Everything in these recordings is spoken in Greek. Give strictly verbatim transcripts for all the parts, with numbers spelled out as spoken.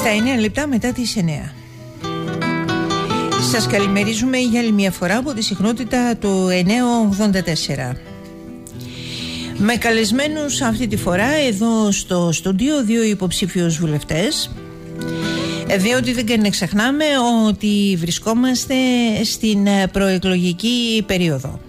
Στα εννέα λεπτά μετά τις εννέα. Σας καλημερίζουμε για άλλη μια φορά από τη συχνότητα του εννιακόσια ογδόντα τέσσερα. Με καλεσμένους αυτή τη φορά εδώ στο στούντιο δύο υποψήφιους βουλευτές, διότι δεν κάνει να ξεχνάμε ότι βρισκόμαστε στην προεκλογική περίοδο.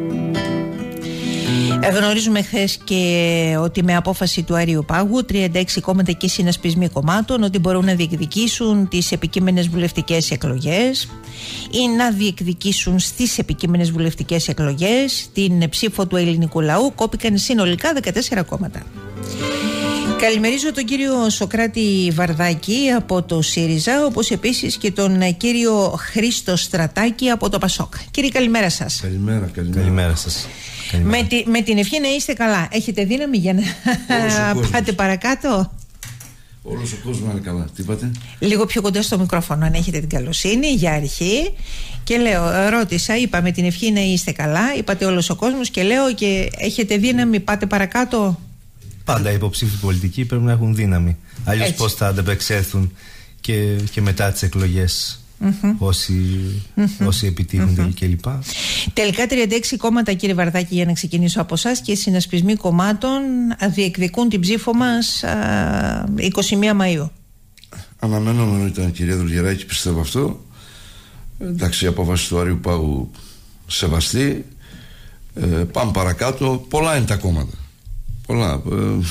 Γνωρίζουμε χθες και ότι με απόφαση του Αριού Πάγου τριάντα έξι κόμματα και συνασπισμοί κομμάτων ότι μπορούν να διεκδικήσουν τις επικείμενες βουλευτικές εκλογές ή να διεκδικήσουν στις επικείμενες βουλευτικές εκλογές την ψήφο του ελληνικού λαού. Κόπηκαν συνολικά δεκατέσσερα κόμματα. Καλημερίζω τον κύριο Σοκράτη Βαρδάκη από το ΣΥΡΙΖΑ, όπως επίσης και τον κύριο Χρήστο Στρατάκη από το ΠΑΣΟΚ. Κύριε, καλημέρα σας. Καλημέρα, καλημέρα. Καλημέρα σας. Με, τη, με την ευχή να είστε καλά. Έχετε δύναμη για να πάτε παρακάτω? Όλος ο κόσμος να είναι καλά. Τι είπατε? Λίγο πιο κοντά στο μικρόφωνο, αν έχετε την καλοσύνη, για αρχή. Και λέω, ρώτησα, είπα με την ευχή να είστε καλά. Είπατε όλος ο κόσμος και λέω, και έχετε δύναμη, πάτε παρακάτω. Πάντα οι υποψήφοι πολιτικοί πρέπει να έχουν δύναμη. Αλλιώς πώς θα ανταπεξέλθουν και, και μετά τις εκλογές. Mm-hmm. Όσοι, mm-hmm. όσοι επιτύχουν mm-hmm. κλπ. Τελικά τριάντα έξι κόμματα, κύριε Βαρδάκη, για να ξεκινήσω από εσάς, και συνασπισμοί κομμάτων διεκδικούν την ψήφο μας α, είκοσι μία Μαΐου. Αναμενόμενο ήταν, κυρία Δουλγεράκη, πιστεύω αυτό. Εντάξει, η απόφαση του Αριού Πάγου σεβαστή. ε, Πάμε παρακάτω. Πολλά είναι τα κόμματα. Πολλά. ε,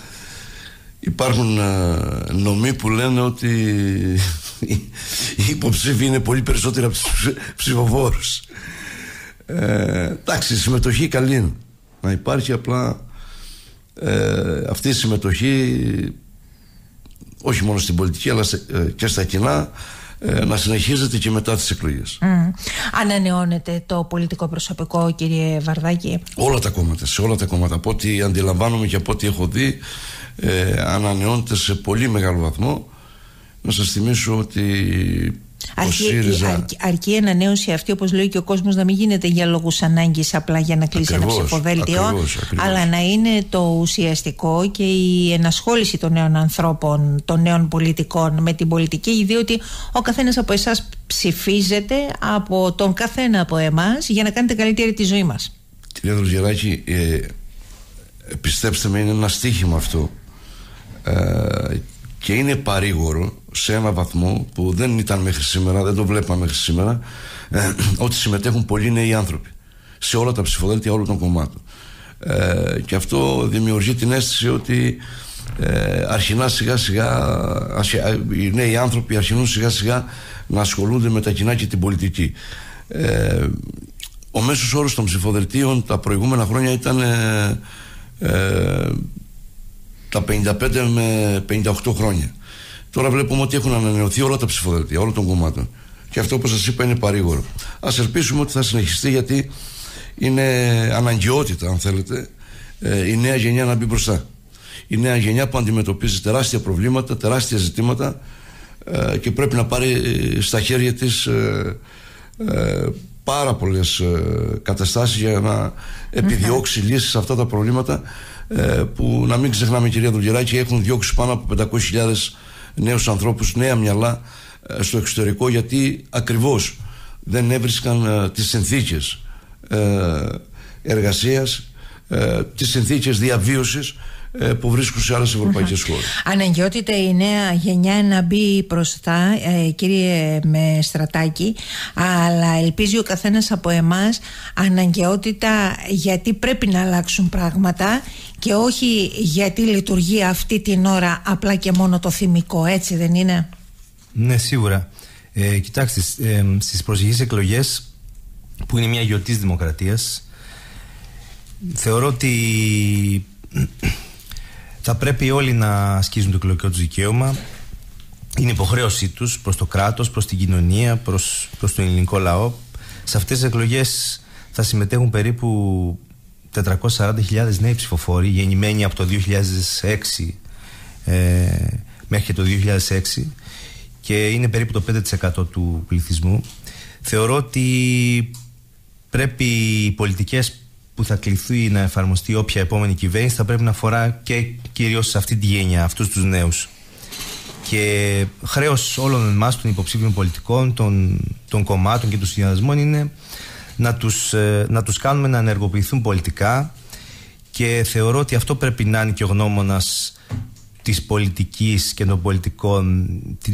Υπάρχουν ε, νομοί που λένε ότι οι υποψήφοι είναι πολύ περισσότεροι από τους ψηφοφόρους. Ε, εντάξει, η συμμετοχή καλή είναι να υπάρχει, απλά ε, αυτή η συμμετοχή όχι μόνο στην πολιτική αλλά ε, και στα κοινά ε, να συνεχίζεται και μετά τις εκλογές. Mm. Ανανεώνεται το πολιτικό προσωπικό, κύριε Βαρδάκη? Όλα τα κόμματα, σε όλα τα κόμματα, από ό,τι αντιλαμβάνομαι και από ό,τι έχω δει, ε, ανανεώνεται σε πολύ μεγάλο βαθμό. Να σας θυμίσω ότι αρκεί, ΣΥΡΙΖΑ... αρκεί, αρκεί η ανανέωση αυτή, όπως λέει και ο κόσμος, να μην γίνεται για λόγους ανάγκης, απλά για να κλείσει ακριβώς, ένα ψηφοδέλτιο, ακριβώς, ακριβώς. αλλά να είναι το ουσιαστικό και η ενασχόληση των νέων ανθρώπων, των νέων πολιτικών με την πολιτική, διότι ο καθένας από εσάς ψηφίζεται από τον καθένα από εμάς για να κάνετε καλύτερη τη ζωή μας. Κυρία Δουλγεράκη, ε, πιστέψτε με, είναι ένα στοίχημα αυτό. Ε, και είναι παρήγορο σε ένα βαθμό που δεν ήταν μέχρι σήμερα, δεν το βλέπαμε μέχρι σήμερα, ε, ότι συμμετέχουν πολλοί νέοι άνθρωποι σε όλα τα ψηφοδέλτια όλων των κομμάτων. Ε, και αυτό δημιουργεί την αίσθηση ότι ε, αρχινά σιγά σιγά οι νέοι άνθρωποι αρχινούν σιγά σιγά να ασχολούνται με τα κοινά και την πολιτική. Ε, ο μέσος όρος των ψηφοδελτίων τα προηγούμενα χρόνια ήταν ε, ε, τα πενήντα πέντε με πενήντα οκτώ χρόνια. Τώρα βλέπουμε ότι έχουν ανανεωθεί όλα τα ψηφοδέλτια όλων των κομμάτων. Και αυτό, όπως σας είπα, είναι παρήγορο. Ας ελπίσουμε ότι θα συνεχιστεί, γιατί είναι αναγκαιότητα, αν θέλετε, η νέα γενιά να μπει μπροστά. Η νέα γενιά που αντιμετωπίζει τεράστια προβλήματα, τεράστια ζητήματα και πρέπει να πάρει στα χέρια της πάρα πολλές καταστάσεις για να επιδιώξει mm-hmm. λύσεις σε αυτά τα προβλήματα, που, να μην ξεχνάμε, κυρία Δουλγεράκη, έχουν διώξει πάνω από πεντακόσιες χιλιάδες νέους ανθρώπους, νέα μυαλά στο εξωτερικό, γιατί ακριβώς δεν έβρισκαν τις συνθήκες εργασίας, τις συνθήκες διαβίωσης που βρίσκουν σε άλλες ευρωπαϊκές mm-hmm. χώρες. Αναγκαιότητα η νέα γενιά να μπει μπροστά, ε, κύριε με Στρατάκη, αλλά ελπίζει ο καθένας από εμάς αναγκαιότητα γιατί πρέπει να αλλάξουν πράγματα και όχι γιατί λειτουργεί αυτή την ώρα απλά και μόνο το θυμικό, έτσι δεν είναι? Ναι, σίγουρα. ε, Κοιτάξτε, ε, στις προσεχείς εκλογές, που είναι μια γιορτή της δημοκρατίας, θεωρώ ότι θα πρέπει όλοι να ασκήσουν το εκλογικό τους δικαίωμα. Είναι υποχρέωσή τους προς το κράτος, προς την κοινωνία, προς, προς τον ελληνικό λαό. Σε αυτές τις εκλογές θα συμμετέχουν περίπου τετρακόσιες σαράντα χιλιάδες νέοι ψηφοφόροι, γεννημένοι από το δύο χιλιάδες έξι ε, μέχρι και το δύο χιλιάδες έξι, και είναι περίπου το πέντε τοις εκατό του πληθυσμού. Θεωρώ ότι πρέπει οι πολιτικές που θα κληθεί να εφαρμοστεί όποια επόμενη κυβέρνηση θα πρέπει να αφορά και κυρίως σε αυτή τη γένεια, αυτούς τους νέους. και χρέος όλων εμάς των υποψήφιων πολιτικών, των, των κομμάτων και των συνδυασμών είναι να τους, να τους κάνουμε να ενεργοποιηθούν πολιτικά, και θεωρώ ότι αυτό πρέπει να είναι και ο γνώμονας της πολιτικής και των πολιτικών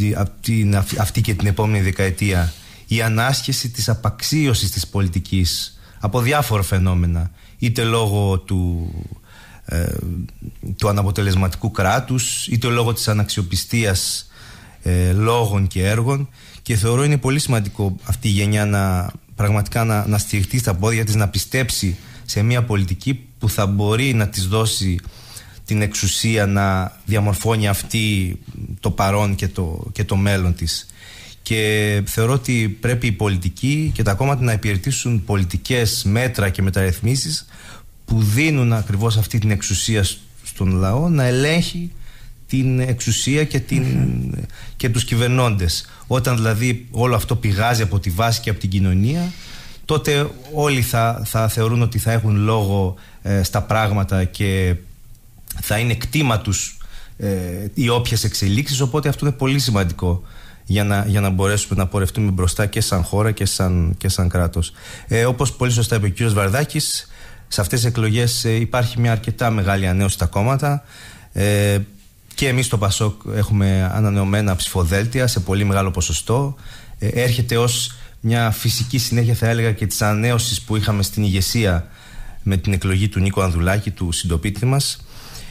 αυτή και την επόμενη δεκαετία, η ανάσχεση της απαξίωσης της πολιτικής από διάφορα φαινόμενα, είτε λόγω του, ε, του αναποτελεσματικού κράτους, είτε λόγω της αναξιοπιστίας ε, λόγων και έργων, και θεωρώ είναι πολύ σημαντικό αυτή η γενιά να πραγματικά να, να στηριχτεί στα πόδια της, να πιστέψει σε μια πολιτική που θα μπορεί να της δώσει την εξουσία να διαμορφώνει αυτή το παρόν και το, και το μέλλον της. Και θεωρώ ότι πρέπει οι πολιτικοί και τα κόμματα να υπηρετήσουν πολιτικές μέτρα και μεταρρυθμίσεις που δίνουν ακριβώς αυτή την εξουσία στον λαό να ελέγχει την εξουσία και, την, mm-hmm. και τους κυβερνώντες. Όταν δηλαδή όλο αυτό πηγάζει από τη βάση και από την κοινωνία, τότε όλοι θα, θα θεωρούν ότι θα έχουν λόγο ε, στα πράγματα και θα είναι κτήμα τους ε, οι όποιες εξελίξεις. Οπότε αυτό είναι πολύ σημαντικό για να, για να μπορέσουμε να πορευτούμε μπροστά και σαν χώρα και σαν, και σαν κράτος. Ε, όπως πολύ σωστά είπε ο κύριος Βαρδάκης, σε αυτές τις εκλογές ε, υπάρχει μια αρκετά μεγάλη ανανέωση στα κόμματα. Ε, και εμείς στο ΠΑΣΟΚ έχουμε ανανεωμένα ψηφοδέλτια σε πολύ μεγάλο ποσοστό. Ε, έρχεται ως μια φυσική συνέχεια, θα έλεγα, και της ανανέωσης που είχαμε στην ηγεσία με την εκλογή του Νίκο Ανδουλάκη, του συντοπίτη μας.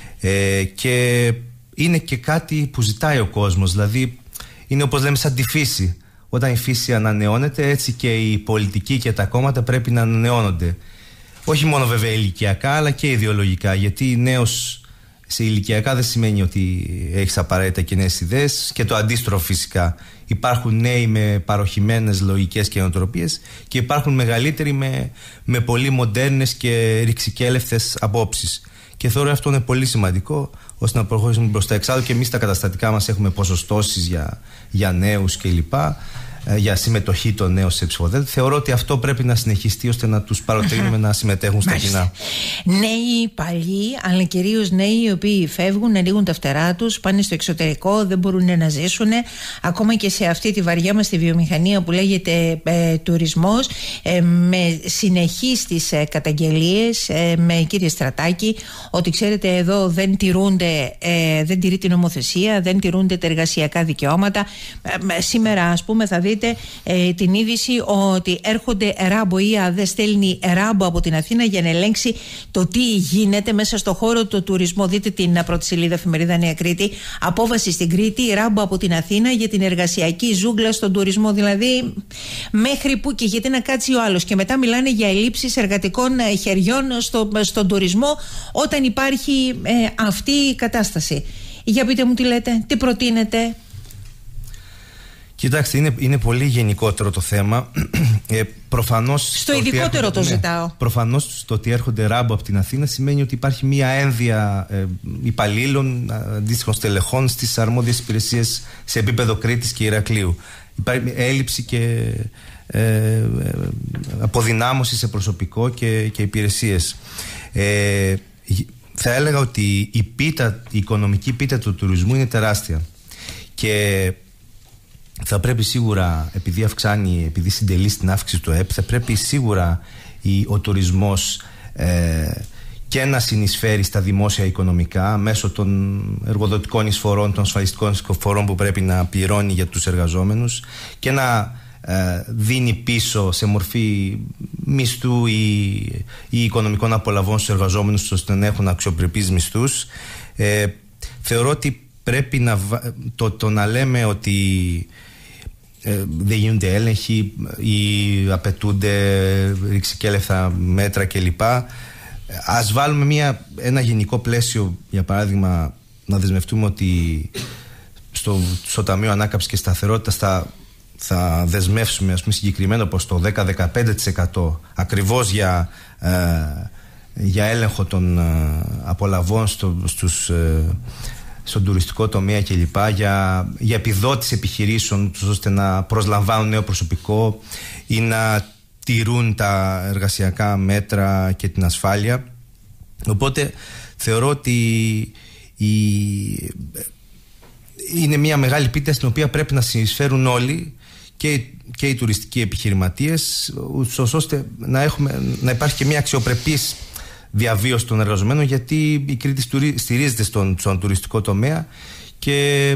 Ε, και είναι και κάτι που ζητάει ο κόσμος, δηλαδή είναι, όπως λέμε, σαν τη φύση. Όταν η φύση ανανεώνεται, έτσι και οι πολιτικοί και τα κόμματα πρέπει να ανανεώνονται. Όχι μόνο βέβαια ηλικιακά, αλλά και ιδεολογικά, γιατί νέος σε ηλικιακά δεν σημαίνει ότι έχεις απαραίτητα και νέες ιδέες, και το αντίστροφο φυσικά. Υπάρχουν νέοι με παροχημένες λογικές και νοοτροπίες και υπάρχουν μεγαλύτεροι με, με πολύ μοντέρνες και ρηξικέλευτες απόψεις. Και θεωρώ αυτό είναι πολύ σημαντικό ώστε να προχωρήσουμε μπροστά. Εξάλλου και εμείς στα καταστατικά μας έχουμε ποσοστώσεις για, για νέους κλπ. Για συμμετοχή των νέων σε ψηφοδέλτια. Θεωρώ ότι αυτό πρέπει να συνεχιστεί ώστε να τους παροτρύνουμε να συμμετέχουν στα κοινά. Νέοι, παλιοί, αλλά κυρίως νέοι οι οποίοι φεύγουν, ανοίγουν τα φτερά τους, πάνε στο εξωτερικό, δεν μπορούν να ζήσουν. Ακόμα και σε αυτή τη βαριά μας τη βιομηχανία που λέγεται ε, τουρισμός, ε, με συνεχείς τις ε, καταγγελίες, ε, με κύριε Στρατάκη, ότι ξέρετε εδώ δεν τηρούνται, ε, δεν τηρεί την νομοθεσία, δεν τηρούνται τα εργασιακά δικαιώματα. Ε, σήμερα, ας πούμε, θα δείτε ε, την είδηση ότι έρχονται ράμπο ή ΑΔΕ στέλνει ράμπο από την Αθήνα για να ελέγξει το τι γίνεται μέσα στο χώρο του τουρισμού. Δείτε την πρώτη σελίδα εφημερίδα Νέα Κρήτη. Απόβαση στην Κρήτη, ράμπο από την Αθήνα για την εργασιακή ζούγκλα στον τουρισμό. Δηλαδή, μέχρι που και γιατί να κάτσει ο άλλος. Και μετά μιλάνε για ελλείψεις εργατικών χεριών στο, στον τουρισμό, όταν υπάρχει ε, αυτή η κατάσταση. Για πείτε μου τι λέτε, τι προτείνετε. Κοιτάξτε, είναι, είναι πολύ γενικότερο το θέμα. Ε, προφανώς στο ειδικότερο έρχονται, το ζητάω. Ναι, προφανώς το ότι έρχονται ράμπο από την Αθήνα σημαίνει ότι υπάρχει μια ένδια ε, υπαλλήλων, αντίστοιχων στελεχών στις αρμόδιες υπηρεσίες σε επίπεδο Κρήτης και Ηρακλείου. Υπάρχει έλλειψη και ε, ε, αποδυνάμωση σε προσωπικό και, και υπηρεσίες. Ε, θα έλεγα ότι η, πίτα, η οικονομική πίτα του τουρισμού είναι τεράστια. Και θα πρέπει σίγουρα, επειδή αυξάνει, επειδή συντελεί στην αύξηση του ΕΠ, θα πρέπει σίγουρα η, ο τουρισμός ε, και να συνεισφέρει στα δημόσια οικονομικά μέσω των εργοδοτικών εισφορών, των ασφαλιστικών εισφορών που πρέπει να πληρώνει για τους εργαζόμενους, και να ε, δίνει πίσω σε μορφή μισθού ή, ή οικονομικών απολαβών στους εργαζόμενους ώστε να έχουν αξιοπρεπείς μισθούς. Ε, θεωρώ ότι πρέπει να, το, το να λέμε ότι ε, δεν γίνονται έλεγχοι ή απαιτούνται ρηξικέλευτα μέτρα κλπ. Ας βάλουμε μια, ένα γενικό πλαίσιο, για παράδειγμα να δεσμευτούμε ότι στο, στο Ταμείο Ανάκαμψης και Σταθερότητας θα, θα δεσμεύσουμε, ας πούμε, συγκεκριμένο πως το δέκα με δεκαπέντε τοις εκατό ακριβώς για, ε, για έλεγχο των ε, απολαβών στο, στους ε, στον τουριστικό τομέα κλπ. Για, για επιδότηση επιχειρήσεων ώστε να προσλαμβάνουν νέο προσωπικό ή να τηρούν τα εργασιακά μέτρα και την ασφάλεια. Οπότε θεωρώ ότι η, είναι μια μεγάλη πίτα στην οποία πρέπει να συνεισφέρουν όλοι, και, και οι τουριστικοί επιχειρηματίες, ώστε να, έχουμε, να υπάρχει και μια αξιοπρεπής διαβίωση των εργαζομένων, γιατί η Κρήτη στηρίζεται στον, στον τουριστικό τομέα, και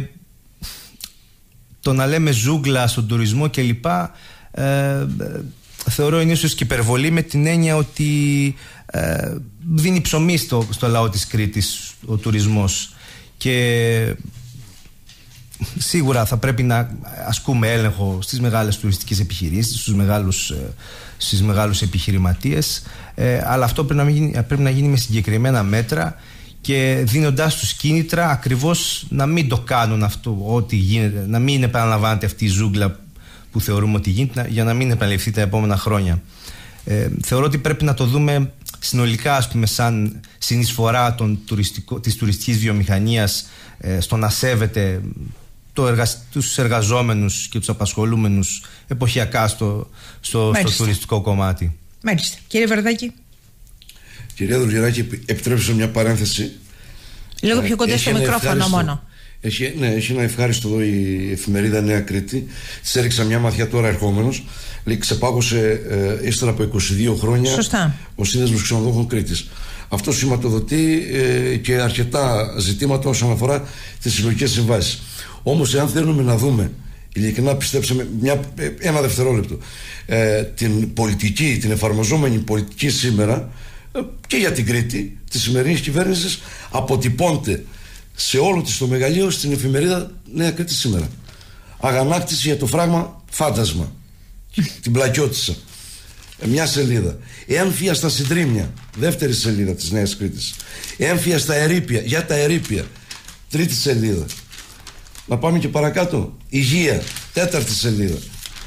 το να λέμε ζούγκλα στον τουρισμό κλπ. Ε, θεωρώ είναι ίσως και υπερβολή, με την έννοια ότι ε, δίνει ψωμί στο, στο λαό της Κρήτης ο τουρισμός, και σίγουρα θα πρέπει να ασκούμε έλεγχο στις μεγάλες τουριστικές επιχειρήσεις, στους μεγάλους, στις μεγάλους επιχειρηματίες, ε, αλλά αυτό πρέπει να, γίνει, πρέπει να γίνει με συγκεκριμένα μέτρα, και δίνοντάς τους κίνητρα ακριβώς να μην το κάνουν αυτό, ό,τι γίνεται, να μην επαναλαμβάνεται αυτή η ζούγκλα που θεωρούμε ότι γίνεται, για να μην επαναληφθεί τα επόμενα χρόνια. Ε, θεωρώ ότι πρέπει να το δούμε συνολικά, ας πούμε, σαν συνεισφορά των τουριστικό, της τουριστικής βιομηχανίας ε, στο να σέβεται το εργα... τους εργαζόμενους και τους απασχολούμενους εποχιακά στο, στο, στο τουριστικό κομμάτι. Μάλιστα. Κύριε Βαρδάκη. Κυρία Δουλγεράκη, επιτρέψτε μια παρένθεση. Λίγο πιο κοντά στο μικρόφωνο μόνο. Έχει, ναι, έχει ένα ευχάριστο εδώ η εφημερίδα Νέα Κρήτη. Της έριξα μια ματιά τώρα ερχόμενος. Λέει, ξεπάγωσε ε, ύστερα από είκοσι δύο χρόνια. Σωστά. Ο Σύνδεσμος Ξενοδόχων Κρήτης. Αυτό σηματοδοτεί ε, και αρκετά ζητήματα όσον αφορά τις συλλογικές συμβάσεις. Όμως, εάν θέλουμε να δούμε, ειλικρινά πιστέψαμε, μια, ένα δευτερόλεπτο, ε, την πολιτική, την εφαρμοζόμενη πολιτική σήμερα, ε, και για την Κρήτη της σημερινής κυβέρνησης, αποτυπώνται σε όλο της το μεγαλείο στην εφημερίδα Νέα Κρήτη σήμερα. Αγανάκτηση για το φράγμα φάντασμα. Την πλακιώτησα. Μια σελίδα. Έμφυα στα συντρίμμια. Δεύτερη σελίδα της Νέας Κρήτης. Έμφυα στα ερείπια. Για τα ερείπια. Τρίτη σελίδα. Να πάμε και παρακάτω. Υγεία. Τέταρτη σελίδα.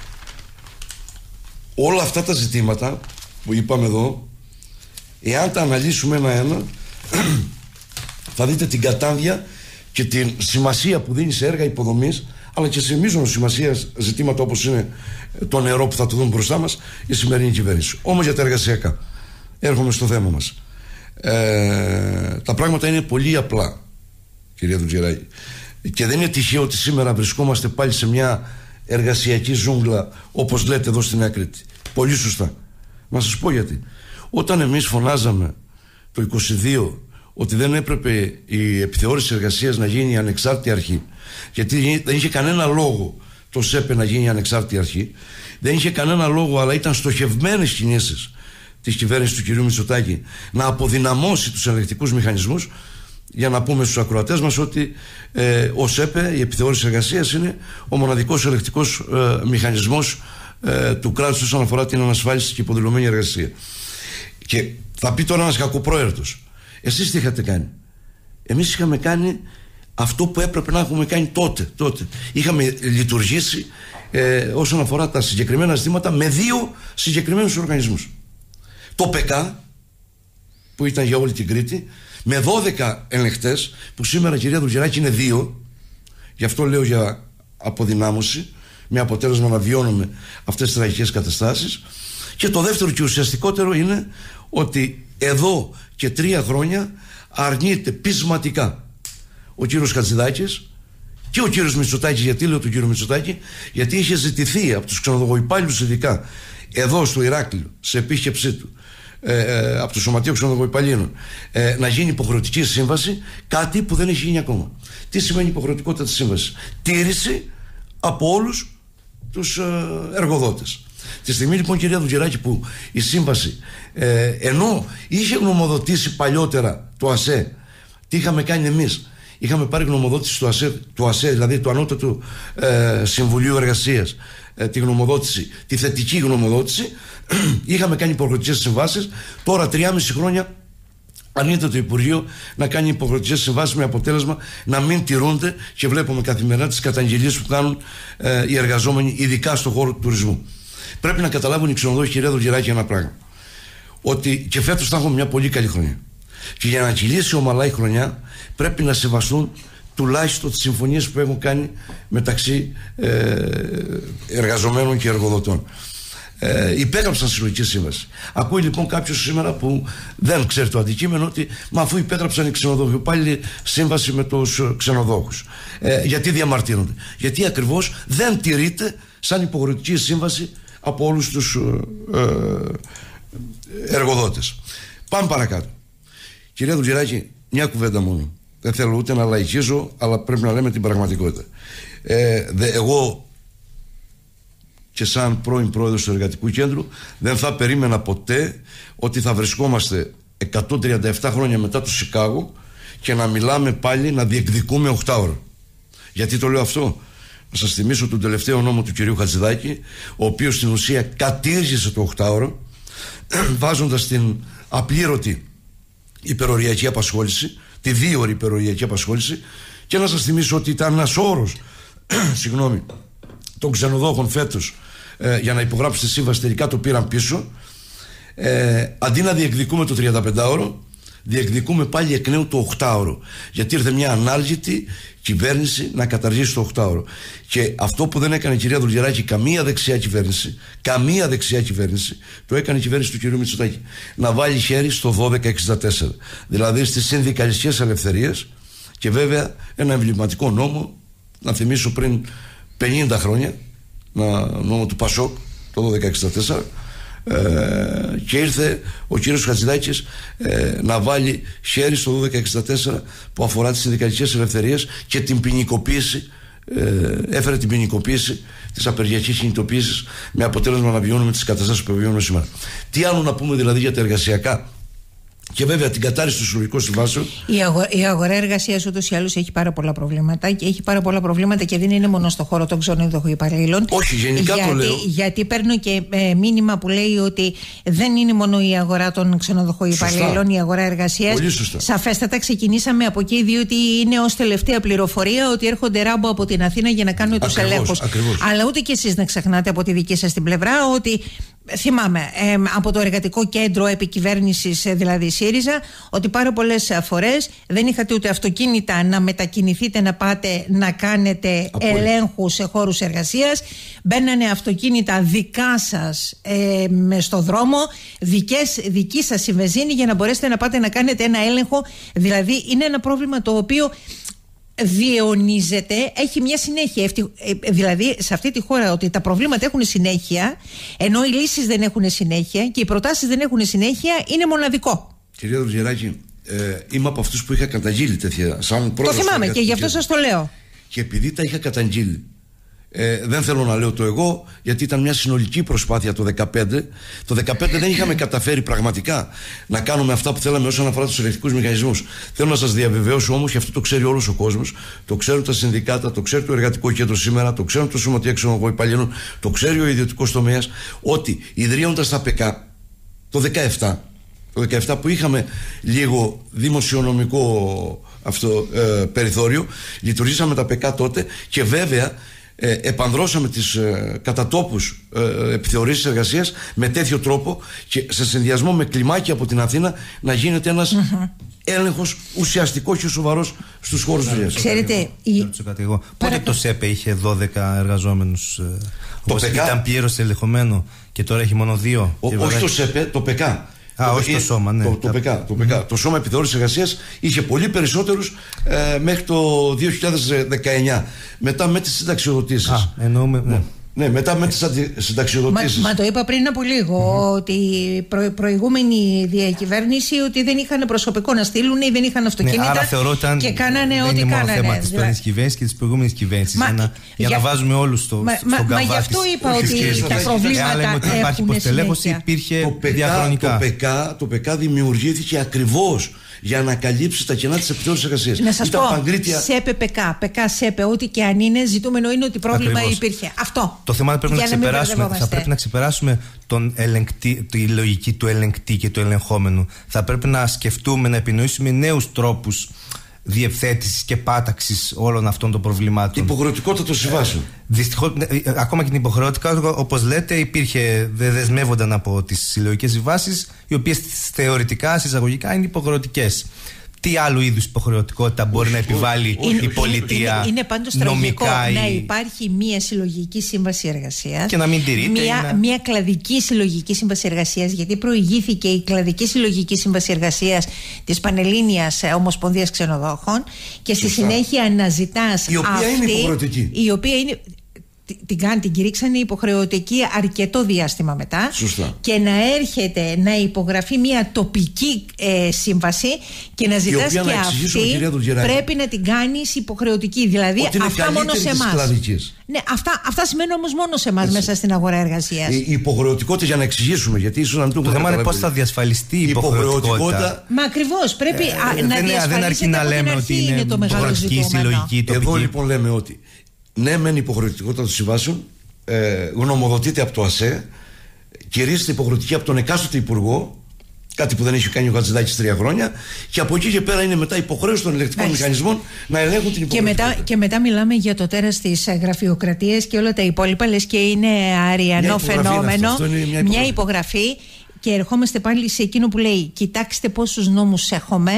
Όλα αυτά τα ζητήματα που είπαμε εδώ, εάν τα αναλύσουμε ένα-ένα, θα δείτε την κατάδια και την σημασία που δίνει σε έργα υποδομής, αλλά και σε μείζωνο σημασία ζητήματα όπως είναι το νερό που θα το δούμε μπροστά μας η σημερινή κυβέρνηση. Όμως για τα εργασιακά, έρχομαι στο θέμα μας. Ε, τα πράγματα είναι πολύ απλά, κυρία Δουλγεράκη, και δεν είναι τυχαίο ότι σήμερα βρισκόμαστε πάλι σε μια εργασιακή ζούγκλα, όπως λέτε εδώ στην Νέα Κρήτη. Πολύ σωστά. Να σας πω γιατί. Όταν εμείς φωνάζαμε το είκοσι δύο ότι δεν έπρεπε η επιθεώρηση εργασίας να γίνει ανεξάρτητη αρχή, γιατί δεν είχε κανένα λόγο το ΣΕΠΕ να γίνει ανεξάρτητη αρχή, δεν είχε κανένα λόγο, αλλά ήταν στοχευμένες κινήσεις της κυβέρνησης του κυρίου Μητσοτάκη να αποδυναμώσει τους ελεγκτικούς μηχανισμούς, για να πούμε στους ακροατές μας ότι ε, ο ΣΕΠΕ, η επιθεώρηση εργασίας, είναι ο μοναδικός ελεγκτικός ε, μηχανισμός ε, του κράτους όσον αφορά την ανασφάλιση και υποδηλωμένη εργασία. Και θα πει τώρα ένας κακοπρόαιρτος, εσείς τι είχατε κάνει? Εμείς είχαμε κάνει αυτό που έπρεπε να έχουμε κάνει τότε, τότε. Είχαμε λειτουργήσει ε, όσον αφορά τα συγκεκριμένα ζητήματα με δύο συγκεκριμένους οργανισμούς. Το ΠΕΚΑ, που ήταν για όλη την Κρήτη, με δώδεκα ελεγκτές, που σήμερα, κυρία Δουλγεράκη, είναι δύο. Γι' αυτό λέω για αποδυνάμωση, με αποτέλεσμα να βιώνουμε αυτές τις τραγικές καταστάσεις. Και το δεύτερο και ουσιαστικότερο είναι ότι εδώ και τρία χρόνια αρνείται πεισματικά ο κύριος Χατζηδάκης και ο κύριος Μητσοτάκης. Γιατί λέω τον κύριο Μητσοτάκη? Γιατί είχε ζητηθεί από τους ξενοδοχοϊπάλληλους, ειδικά εδώ στο Ηράκλειο, σε επίσκεψή του, ε, ε, από το Σωματείο Ξενοδοχοϊπαλλήλων, ε, να γίνει υποχρεωτική σύμβαση, κάτι που δεν έχει γίνει ακόμα. Τι σημαίνει υποχρεωτικότητα της σύμβασης? Τήρηση από όλους τους ε, εργοδότες. Τη στιγμή λοιπόν, κυρία Δουλγεράκη, που η σύμβαση ε, ενώ είχε γνωμοδοτήσει παλιότερα το ΑΣΕ, τι είχαμε κάνει εμείς? Είχαμε πάρει γνωμοδότηση του ΑΣΕ, του ΑΣΕ δηλαδή του Ανώτατου ε, Συμβουλίου Εργασίας, ε, τη γνωμοδότηση, τη θετική γνωμοδότηση. Είχαμε κάνει υποχρεωτικές συμβάσεις. Τώρα τριάμιση χρόνια αρνείται το Υπουργείο να κάνει υποχρεωτικές συμβάσεις, με αποτέλεσμα να μην τηρούνται, και βλέπουμε καθημερινά τις καταγγελίες που κάνουν ε, οι εργαζόμενοι, ειδικά στον χώρο του τουρισμού. Πρέπει να καταλάβουν οι ξενοδόχοι, κυρία Δουλγεράκη, ένα πράγμα. Ότι και φέτος θα έχουμε μια πολύ καλή χρονιά. Και για να κυλήσει ομαλά η χρονιά, πρέπει να σεβαστούν τουλάχιστον τις συμφωνίες που έχουν κάνει μεταξύ ε, εργαζομένων και εργοδοτών. ε, υπέγραψαν συλλογική σύμβαση. Ακούει λοιπόν κάποιο σήμερα που δεν ξέρει το αντικείμενο ότι μα αφού υπέγραψαν οι ξενοδόχοι πάλι σύμβαση με τους ξενοδόχους, ε, γιατί διαμαρτύρονται? Γιατί ακριβώς δεν τηρείται σαν υποχρεωτική σύμβαση από όλους τους ε, ε, εργοδότες. Πάμε παρακάτω. Κυρία Δουλγεράκη, μια κουβέντα μόνο. Δεν θέλω ούτε να λαϊκίζω, αλλά πρέπει να λέμε την πραγματικότητα. Ε, δε, εγώ και σαν πρώην πρόεδρος του Εργατικού Κέντρου δεν θα περίμενα ποτέ ότι θα βρισκόμαστε εκατόν τριάντα επτά χρόνια μετά το Σικάγο και να μιλάμε πάλι να διεκδικούμε οκτάωρο. Γιατί το λέω αυτό? Να σας θυμίσω τον τελευταίο νόμο του κυρίου Χατζηδάκη, ο οποίος στην ουσία κατήργησε το οκτάωρο βάζοντας την απλήρωτη υπεροριακή απασχόληση, τη δίωρη υπεροριακή απασχόληση, και να σας θυμίσω ότι ήταν ένας όρος συγγνώμη, των ξενοδόχων φέτος ε, για να υπογράψει τη σύμβαση, τελικά το πήραν πίσω. Ε, αντί να διεκδικούμε το τριανταπεντάωρο, διεκδικούμε πάλι εκ νέου το οκτάωρο, γιατί ήρθε μια ανάλγητη κυβέρνηση να καταργήσει το οκτάωρο. Και αυτό που δεν έκανε η κυρία Δουλγεράκη καμία δεξιά κυβέρνηση, καμία δεξιά κυβέρνηση, το έκανε η κυβέρνηση του κυρίου Μητσοτάκη. Να βάλει χέρι στο δώδεκα εξήντα τέσσερα, δηλαδή στις συνδικαλιστικές ελευθερίες, και βέβαια ένα εμβληματικό νόμο, να θυμίσω πριν πενήντα χρόνια, ένα νόμο του Πασόκ, το δώδεκα εξήντα τέσσερα, ε, και ήρθε ο κύριος Χατζηδάκης ε, να βάλει χέρι στο δώδεκα εξήντα τέσσερα που αφορά τις συνδικαλιστικές ελευθερίες και την ποινικοποίηση, ε, έφερε την ποινικοποίηση της απεργιακής κινητοποίησης, με αποτέλεσμα να βιώνουμε τις καταστάσεις που βιώνουμε σήμερα. Τι άλλο να πούμε δηλαδή για τα εργασιακά και βέβαια την κατάρριση των συλλογικών συμβάσεων? Η, αγο, η αγορά εργασίας ούτως ή άλλως έχει πάρα πολλά προβλήματα, και έχει πάρα πολλά προβλήματα και δεν είναι μόνο στο χώρο των ξενοδοχών υπαλλήλων. Όχι, γενικά γιατί, το λέω. Γιατί παίρνω και ε, μήνυμα που λέει ότι δεν είναι μόνο η αγορά των ξενοδοχών υπαλλήλων, η αγορά εργασίας. Πολύ σωστά. Σαφέστατα ξεκινήσαμε από εκεί, διότι είναι ως τελευταία πληροφορία ότι έρχονται ράμπο από την Αθήνα για να κάνουν τους ελέγχους. Αλλά ούτε και εσείς να ξεχνάτε από τη δική σας την πλευρά ότι. Θυμάμαι ε, από το Εργατικό Κέντρο Επικυβέρνησης, δηλαδή ΣΥΡΙΖΑ, ότι πάρα πολλές φορές δεν είχατε ούτε αυτοκίνητα να μετακινηθείτε, να πάτε να κάνετε ελέγχους σε χώρους εργασίας. Μπαίνανε αυτοκίνητα δικά σας ε, στο δρόμο, δικές, δική σας η βενζίνη, για να μπορέσετε να πάτε να κάνετε ένα έλεγχο. Δηλαδή είναι ένα πρόβλημα το οποίο διαιωνίζεται, έχει μια συνέχεια. Δηλαδή σε αυτή τη χώρα ότι τα προβλήματα έχουν συνέχεια, ενώ οι λύσεις δεν έχουν συνέχεια και οι προτάσεις δεν έχουν συνέχεια, είναι μοναδικό. Κυρία Δουλγεράκη, ε, είμαι από αυτούς που είχα καταγγείλει τέτοια σαν πρόεδρος. Το θυμάμαι και γι' αυτό σας το λέω. Και επειδή τα είχα καταγγείλει, ε, δεν θέλω να λέω το εγώ, γιατί ήταν μια συνολική προσπάθεια το δεκαπέντε. Το δεκαπέντε δεν είχαμε καταφέρει πραγματικά να κάνουμε αυτά που θέλαμε όσον αφορά τους ελεκτικούς μηχανισμούς. Θέλω να σας διαβεβαιώσω όμως, και αυτό το ξέρει όλος ο κόσμος, το ξέρουν τα συνδικάτα, το ξέρει το Εργατικό Κέντρο σήμερα, το ξέρουν το Σωματεία Ξενοδοχών Υπαλλήλων, το ξέρει ο ιδιωτικός τομέας, ότι ιδρύοντας τα ΠΕΚΑ το δεκαεπτά, το δεκαεπτά που είχαμε λίγο δημοσιονομικό αυτό, ε, περιθώριο, λειτουργήσαμε τα ΠΕΚΑ τότε, και βέβαια Ε, επανδρώσαμε τις ε, κατατόπους ε, επιθεωρήσεις εργασίας με τέτοιο τρόπο, και σε συνδυασμό με κλιμάκια από την Αθήνα, να γίνεται ένας mm-hmm. έλεγχος ουσιαστικός και σοβαρός στους χώρους yeah, δουλειάς. Ξέρετε, η... Πότε Παρα... το ΣΕΠΕ είχε δώδεκα εργαζόμενους, ε, το ΠΕΚΑ ήταν πλήρως ελεγχομένο, και τώρα έχει μόνο δύο? Ο, όχι το ΣΕΠΕ, το ΠΕΚΑ. Α, το, όχι το σώμα, ναι. Το, το, ΠΕΚΑ, το, ΠΕΚΑ. το Σώμα Επιθεώρησης Εργασίας είχε πολύ περισσότερους ε, μέχρι το δύο χιλιάδες δεκαεννιά. Μετά με τις συνταξιοδοτήσεις. Α, εννοούμε, ναι. Ναι, μετά με τις συνταξιοδοτήσεις. Μα, μα το είπα πριν από λίγο, mm-hmm. ότι η προ, προηγούμενη διακυβέρνηση ότι δεν είχαν προσωπικό να στείλουν ή δεν είχαν αυτοκίνητα. Ναι, άρα θεωρώ ότι και κάνανε δεν ό,τι είναι κάνανε. Είναι μόνο θέμα της προηγούμενης κυβέρνησης και της προηγούμενης κυβέρνησης. Για, να, για, για να βάζουμε όλους στο, μα, στον καβά. Μα γι' αυτό είπα ότι τα προβλήματα έχουν συνέχεια. Υπήρχε διαχρονικά. Το ΠΕΚΑ δημιουργήθηκε ακριβώς για να καλύψει τα κενά της επιθεώρησης εργασίας. Να σας Ήταν πω, παγκρίτια... ΣΕΠΕ, ΠΕΚΑ, ΠΕΚΑ, ΣΕΠΕ, ό,τι και αν είναι, ζητούμενο είναι ότι πρόβλημα Ακριβώς. υπήρχε. Αυτό. Το θέμα πρέπει να, να ξεπεράσουμε, θα πρέπει να ξεπεράσουμε τον ελεγκτή, τη λογική του ελεγκτή και του ελεγχόμενου. Θα πρέπει να σκεφτούμε, να επινοήσουμε νέους τρόπους διευθέτησης και πάταξης όλων αυτών των προβλημάτων. Υποχρεωτικότητα των συμβάσεων. Δυστυχώς, ακόμα και την υποχρεωτικότητα, όπως λέτε, υπήρχε, δεν δεσμεύονταν από τις συλλογικές συμβάσεις, οι οποίες θεωρητικά, συσταγωγικά είναι υποχρεωτικές. τι άλλου είδους υποχρεωτικότητα μπορεί να επιβάλλει είναι, η πολιτεία? Είναι, είναι πάντως τραγικό ή... να υπάρχει μια συλλογική σύμβαση εργασίας και να μην τηρείται. Μια, να... μια κλαδική συλλογική σύμβαση εργασίας, γιατί προηγήθηκε η κλαδική συλλογική σύμβαση εργασίας της Πανελλήνιας Ομοσπονδίας Ξενοδόχων και στη Σωστά. συνέχεια αναζητάς η οποία αυτή, είναι υποχρεωτική. Η οποία είναι. Την, την, την κηρύξανε υποχρεωτική αρκετό διάστημα μετά. Σωστά. Και να έρχεται να υπογραφεί μια τοπική ε, σύμβαση και να ζητάς και να αυτή πρέπει να την κάνεις υποχρεωτική. Δηλαδή ότι αυτά μόνο σε εμάς. Ναι, αυτά, αυτά σημαίνουν όμως μόνο σε εμάς μέσα στην αγορά εργασίας. Η υποχρεωτικότητα, για να εξηγήσουμε, γιατί ίσως να μην το Το θέμα είναι πώς θα διασφαλιστεί η υποχρεωτικότητα. Μα ακριβώς πρέπει ε, α, ε, να διασφαλίσετε. Δεν αρκεί να λέμε ότι είναι, είναι το μεγάλο ζητούμενο. Εδώ λοιπόν λέμε ότι ναι, μεν η υποχρεωτικότητα των συμβάσεων ε, γνωμοδοτείται από το ΑΣΕ, κηρύσσεται υποχρεωτική από τον εκάστοτε υπουργό, κάτι που δεν έχει κάνει ο Χατζηδάκης τρία χρόνια, και από εκεί και πέρα είναι μετά υποχρέωση των ελεκτικών μηχανισμών να ελέγχουν την υποχρεωτικότητα. Και μετά, και μετά μιλάμε για το τέρας της γραφειοκρατίας και όλα τα υπόλοιπα, λες και είναι αριανό φαινόμενο. Αυτό, είναι μια, υπογραφή. μια υπογραφή. Και ερχόμαστε πάλι σε εκείνο που λέει: κοιτάξτε πόσους νόμους έχουμε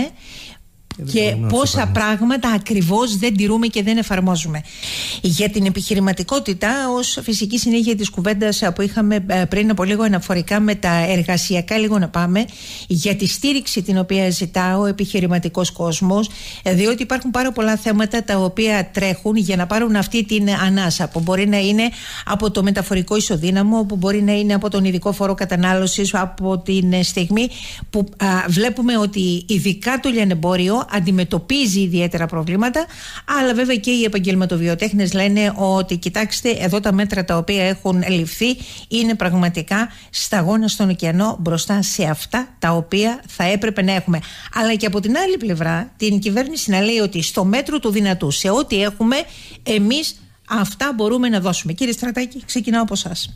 και πόσα πράγματα ακριβώς δεν τηρούμε και δεν εφαρμόζουμε. Για την επιχειρηματικότητα, ως φυσική συνέχεια της κουβέντας που είχαμε πριν από λίγο αναφορικά με τα εργασιακά, λίγο να πάμε για τη στήριξη την οποία ζητά ο επιχειρηματικός κόσμος, διότι υπάρχουν πάρα πολλά θέματα τα οποία τρέχουν για να πάρουν αυτή την ανάσα, που μπορεί να είναι από το μεταφορικό ισοδύναμο, που μπορεί να είναι από τον ειδικό φόρο κατανάλωσης, από την στιγμή που α, βλέπουμε ότι ειδικά το λιανεμπόριο αντιμετωπίζει ιδιαίτερα προβλήματα, αλλά βέβαια και οι επαγγελματοβιοτέχνες λένε ότι κοιτάξτε, εδώ τα μέτρα τα οποία έχουν ληφθεί είναι πραγματικά σταγόνα στον ωκεανό μπροστά σε αυτά τα οποία θα έπρεπε να έχουμε. Αλλά και από την άλλη πλευρά την κυβέρνηση να λέει ότι στο μέτρο του δυνατού, σε ό,τι έχουμε, εμείς αυτά μπορούμε να δώσουμε. Κύριε Στρατάκη, ξεκινάω από εσάς.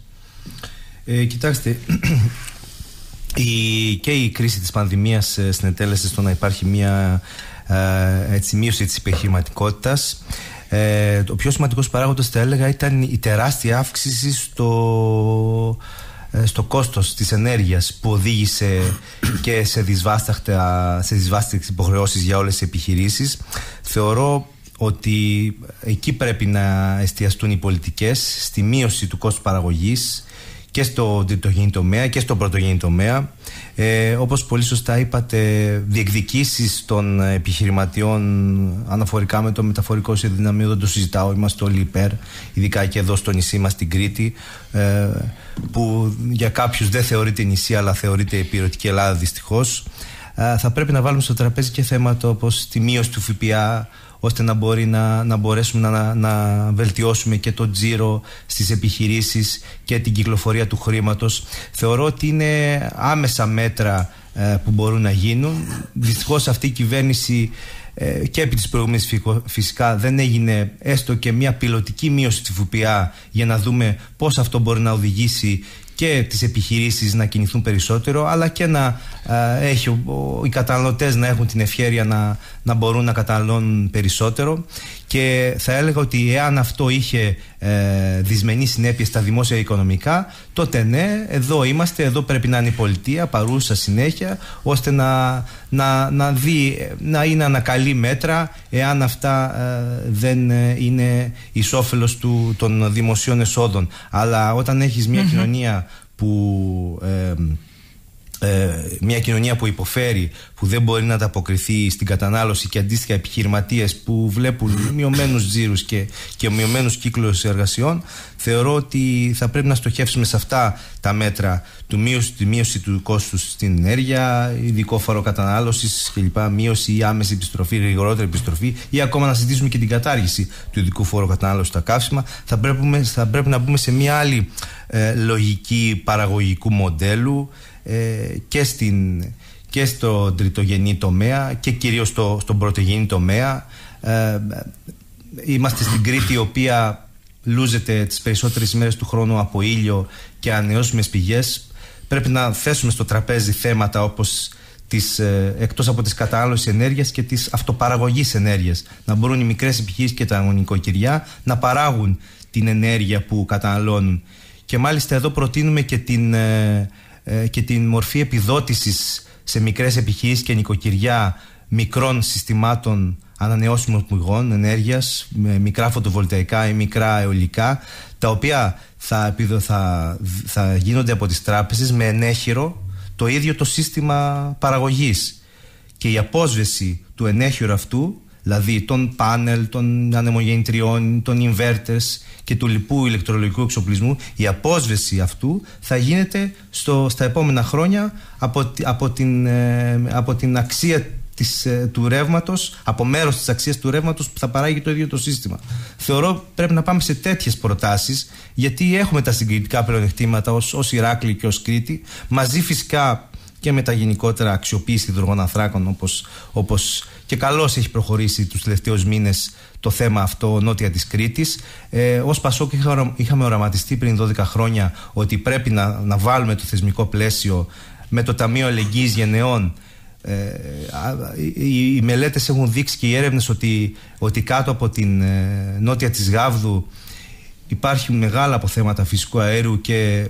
Ε, κοιτάξτε, η, και η κρίση της πανδημίας ε, συνετέλεσε στο να υπάρχει μια ε, έτσι, μείωση της επιχειρηματικότητας. Ε, το πιο σημαντικός παράγοντας, θα έλεγα, ήταν η τεράστια αύξηση στο, ε, στο κόστος της ενέργειας, που οδήγησε και σε δυσβάσταχτες υποχρεώσεις για όλες τις επιχειρήσεις. Θεωρώ ότι εκεί πρέπει να εστιαστούν οι πολιτικές, στη μείωση του κόστου παραγωγής και στο τριτογενή τομέα και στο πρωτογενή τομέα. Ε, όπως πολύ σωστά είπατε, διεκδικήσεις των επιχειρηματιών αναφορικά με το μεταφορικό ισοδυναμείο δεν το συζητάω, είμαστε όλοι υπέρ, ειδικά και εδώ στο νησί μας στην Κρήτη, ε, που για κάποιους δεν θεωρείται νησί αλλά θεωρείται υπηρετική Ελλάδα δυστυχώς. Ε, θα πρέπει να βάλουμε στο τραπέζι και θέματα όπως τη μείωση του ΦΠΑ, ώστε να, μπορεί να, να μπορέσουμε να, να βελτιώσουμε και το τζίρο στις επιχειρήσεις και την κυκλοφορία του χρήματος. Θεωρώ ότι είναι άμεσα μέτρα ε, που μπορούν να γίνουν. Δυστυχώς αυτή η κυβέρνηση ε, και επί της προηγούμενης φυσικά δεν έγινε έστω και μια πιλωτική μείωση του ΦΠΑ για να δούμε πώς αυτό μπορεί να οδηγήσει και τις επιχειρήσεις να κινηθούν περισσότερο, αλλά και να ε, έχει, ο, οι καταναλωτές να έχουν την ευχέρεια να, να μπορούν να καταναλώνουν περισσότερο. Και θα έλεγα ότι εάν αυτό είχε ε, δυσμενή συνέπειες στα δημόσια οικονομικά, τότε ναι, εδώ είμαστε, εδώ πρέπει να είναι η πολιτεία παρούσα συνέχεια, ώστε να, να, να δει, να είναι ανακαλεί μέτρα εάν αυτά ε, δεν είναι εις όφελος του, των δημοσίων εσόδων. Αλλά όταν έχεις μια mm-hmm. κοινωνία που... Ε, Ε, μια κοινωνία που υποφέρει, που δεν μπορεί να ανταποκριθεί στην κατανάλωση, και αντίστοιχα επιχειρηματίες που βλέπουν μειωμένους τζίρους και, και μειωμένους κύκλους εργασιών, θεωρώ ότι θα πρέπει να στοχεύσουμε σε αυτά τα μέτρα του μείωση, τη μείωση του κόστους στην ενέργεια, ειδικό φόρο κατανάλωσης κλπ, μείωση ή άμεση επιστροφή, γρηγορότερη επιστροφή, ή ακόμα να συζητήσουμε και την κατάργηση του ειδικού φόρου κατανάλωσης στα καύσιμα. Θα πρέπει, θα πρέπει να μπούμε σε μια άλλη ε, λογική παραγωγικού μοντέλου, Ε, και, στην, και στο τριτογενή τομέα και κυρίως στο, στον πρωτογενή τομέα. Ε, είμαστε στην Κρήτη, η οποία λούζεται τις περισσότερες ημέρες του χρόνου από ήλιο και ανανεώσιμες πηγές. Πρέπει να θέσουμε στο τραπέζι θέματα όπως της, ε, εκτός από τις κατανάλωσης ενέργειας και της αυτοπαραγωγής ενέργειας. Να μπορούν οι μικρές επιχειρήσεις και τα νοικοκυριά να παράγουν την ενέργεια που καταναλώνουν. Και μάλιστα εδώ προτείνουμε και την ε, και την μορφή επιδότησης σε μικρές επιχειρήσεις και νοικοκυριά μικρών συστημάτων ανανεώσιμων πηγών ενέργειας, με μικρά φωτοβολταϊκά ή μικρά αιωλικά, τα οποία θα, θα, θα γίνονται από τις τράπεζες με ενέχειρο το ίδιο το σύστημα παραγωγής. Και η απόσβεση του ενέχειρου αυτού, δηλαδή των πάνελ, των ανεμογεννητριών, των inverters και του λοιπού ηλεκτρολογικού εξοπλισμού, η απόσβεση αυτού θα γίνεται στο, στα επόμενα χρόνια από, από, την, από την αξία της, του ρεύματος, από μέρος της αξίας του ρεύματος που θα παράγει το ίδιο το σύστημα. Θεωρώ πρέπει να πάμε σε τέτοιες προτάσεις, γιατί έχουμε τα συγκριτικά πλεονεκτήματα ως, ως Ηράκλειο και ως Κρήτη, μαζί φυσικά και με τα γενικότερα αξιοποίηση υδρογοναθράκων, όπως, όπως και καλώς έχει προχωρήσει τους τελευταίους μήνες το θέμα αυτό νότια της Κρήτης. Ε, ως Πασόκ είχαμε οραματιστεί πριν δώδεκα χρόνια ότι πρέπει να, να βάλουμε το θεσμικό πλαίσιο με το Ταμείο Αλληλεγγύης Γενεών. Ε, οι, οι μελέτες έχουν δείξει και οι έρευνες ότι, ότι κάτω από την ε, νότια της Γάβδου υπάρχουν μεγάλα αποθέματα φυσικού αέρου και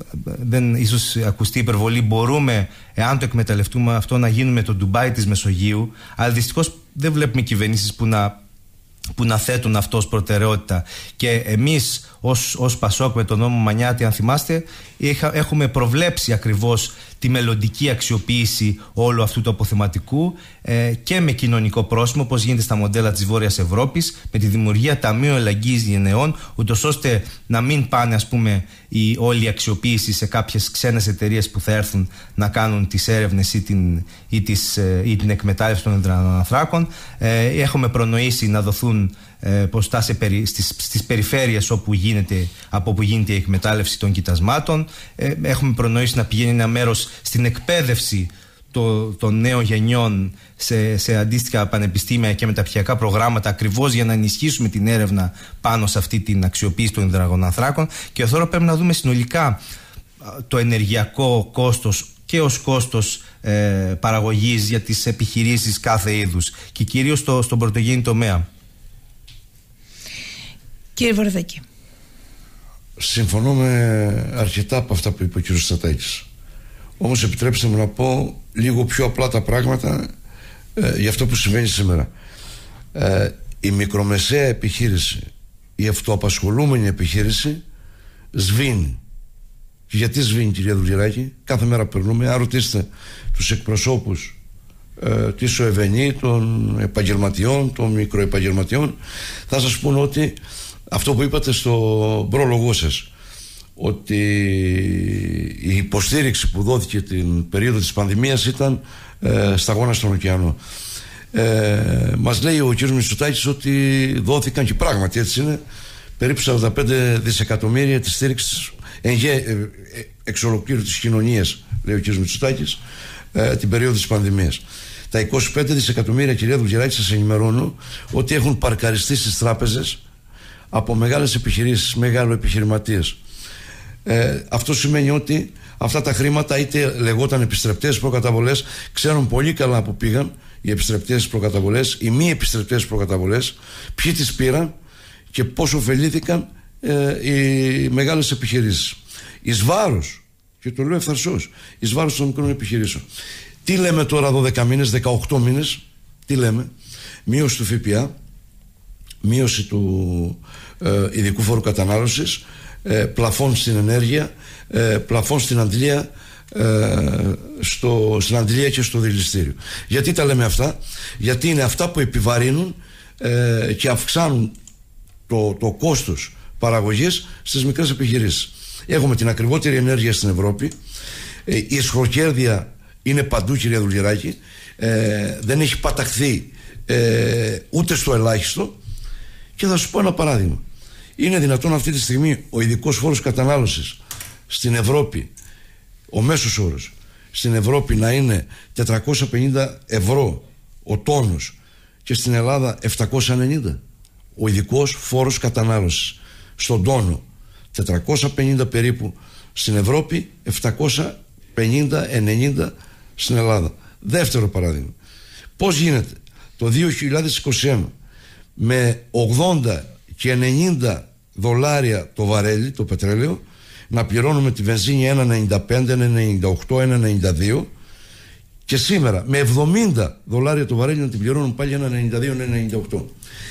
δεν ίσως ακουστεί υπερβολή, μπορούμε, εάν το εκμεταλλευτούμε αυτό, να γίνουμε το Ντουμπάι της Μεσογείου, αλλά δυστυχώς δεν βλέπουμε κυβερνήσεις που να, που να θέτουν αυτό ως προτεραιότητα. Και εμείς ως, ως Πασόκ με τον νόμο Μανιάτη, αν θυμάστε, είχα, έχουμε προβλέψει ακριβώς τη μελλοντική αξιοποίηση όλου αυτού του αποθεματικού ε, και με κοινωνικό πρόσημο, όπως γίνεται στα μοντέλα της Βόρειας Ευρώπης, με τη δημιουργία Ταμείου Αλληλεγγύης Γενεών, ούτως ώστε να μην πάνε, ας πούμε, η όλη η αξιοποίηση σε κάποιες ξένες εταιρείες που θα έρθουν να κάνουν τις έρευνες ή την, ή τις, ε, ή την εκμετάλλευση των υδρογοναθράκων. Ε, έχουμε προνοήσει να δοθούν ε, ποστά σε περι, στις, στις περιφέρειες όπου γίνεται, από όπου γίνεται η εκμετάλλευση των κοιτασμάτων. Ε, έχουμε προνοήσει να πηγαίνει ένα μέρος στην εκπαίδευση των, των νέων γενιών σε, σε αντίστοιχα πανεπιστήμια και μεταπτυχιακά προγράμματα, ακριβώς για να ενισχύσουμε την έρευνα πάνω σε αυτή την αξιοποίηση των υδρογοναθράκων. Και τώρα πρέπει να δούμε συνολικά το ενεργειακό κόστος και ως κόστος ε, παραγωγής για τις επιχειρήσεις κάθε είδους και κυρίως στο, στον πρωτογενή τομέα. Κύριε Βορδάκη. Συμφωνώ με αρκετά από αυτά που είπε ο κ. Στατάκης. Όμως επιτρέψτε μου να πω λίγο πιο απλά τα πράγματα ε, για αυτό που συμβαίνει σήμερα. Ε, η μικρομεσαία επιχείρηση, η αυτοαπασχολούμενη επιχείρηση σβήνει. Και γιατί σβήνει, κυρία Δουλγεράκη? Κάθε μέρα περνούμε, αν ρωτήσετε τους εκπροσώπους ε, της ΟΕΒΕΝΗ, των επαγγελματιών, των μικροεπαγγελματιών, θα σας πούνε ότι αυτό που είπατε στο πρόλογό σας, ότι η υποστήριξη που δόθηκε την περίοδο της πανδημίας ήταν ε, σταγόνα στον ωκεανό. Ε, μας λέει ο κ. Μητσοτάκης ότι δόθηκαν, και πράγματι έτσι είναι, περίπου σαράντα πέντε δισεκατομμύρια της στήριξης εξ ολοκλήρου της κοινωνίας, λέει ο κ. Μητσοτάκης, ε, την περίοδο της πανδημίας. Τα είκοσι πέντε δισεκατομμύρια, κυρία Δουλγεράκη, σας ενημερώνω ότι έχουν παρκαριστεί στις τράπεζες από μεγάλες επιχειρήσεις, μεγάλο επιχειρηματίες. Ε, αυτό σημαίνει ότι αυτά τα χρήματα, είτε λεγόταν επιστρεπτές προκαταβολές, ξέρουν πολύ καλά που πήγαν οι επιστρεπτές προκαταβολές, οι μη επιστρεπτές προκαταβολές, ποιοι τις πήραν και πώς ωφελήθηκαν ε, οι μεγάλες επιχειρήσεις. Εις βάρος, και το λέω ευθαρσώς, εις βάρος των μικρών επιχειρήσεων. Τι λέμε τώρα δώδεκα μήνες, δεκαοκτώ μήνες, τι λέμε? Μείωση του ΦΠΑ, μείωση του ε, ειδικού φόρου κατανάλωσης, ε, πλαφών στην ενέργεια, ε, πλαφών στην αντλία, ε, στο, στην αντλία και στο δηληστήριο. Γιατί τα λέμε αυτά? Γιατί είναι αυτά που επιβαρύνουν ε, και αυξάνουν το, το κόστος παραγωγής στις μικρές επιχειρήσεις. Έχουμε την ακριβότερη ενέργεια στην Ευρώπη, ε, η ισχροκέρδεια είναι παντού, κυρία Δουλγεράκη, ε, δεν έχει παταχθεί ε, ούτε στο ελάχιστο. Και θα σου πω ένα παράδειγμα. Είναι δυνατόν αυτή τη στιγμή ο ειδικός φόρος κατανάλωσης στην Ευρώπη, ο μέσος όρος στην Ευρώπη, να είναι τετρακόσια πενήντα ευρώ ο τόνος και στην Ελλάδα επτακόσια ενενήντα? Ο ειδικός φόρος κατανάλωσης στον τόνο τετρακόσια πενήντα περίπου στην Ευρώπη, επτακόσια πενήντα ενενήντα στην Ελλάδα. Δεύτερο παράδειγμα. Πώς γίνεται το δύο χιλιάδες είκοσι ένα με ογδόντα και ενενήντα δολάρια το βαρέλι, το πετρέλαιο, να πληρώνουμε τη βενζίνη ένα ενενήντα πέντε, ένα ενενήντα οκτώ, ένα ενενήντα δύο, και σήμερα με εβδομήντα δολάρια το βαρέλι να την πληρώνουν πάλι ένα ενενήντα δύο με ενενήντα οκτώ.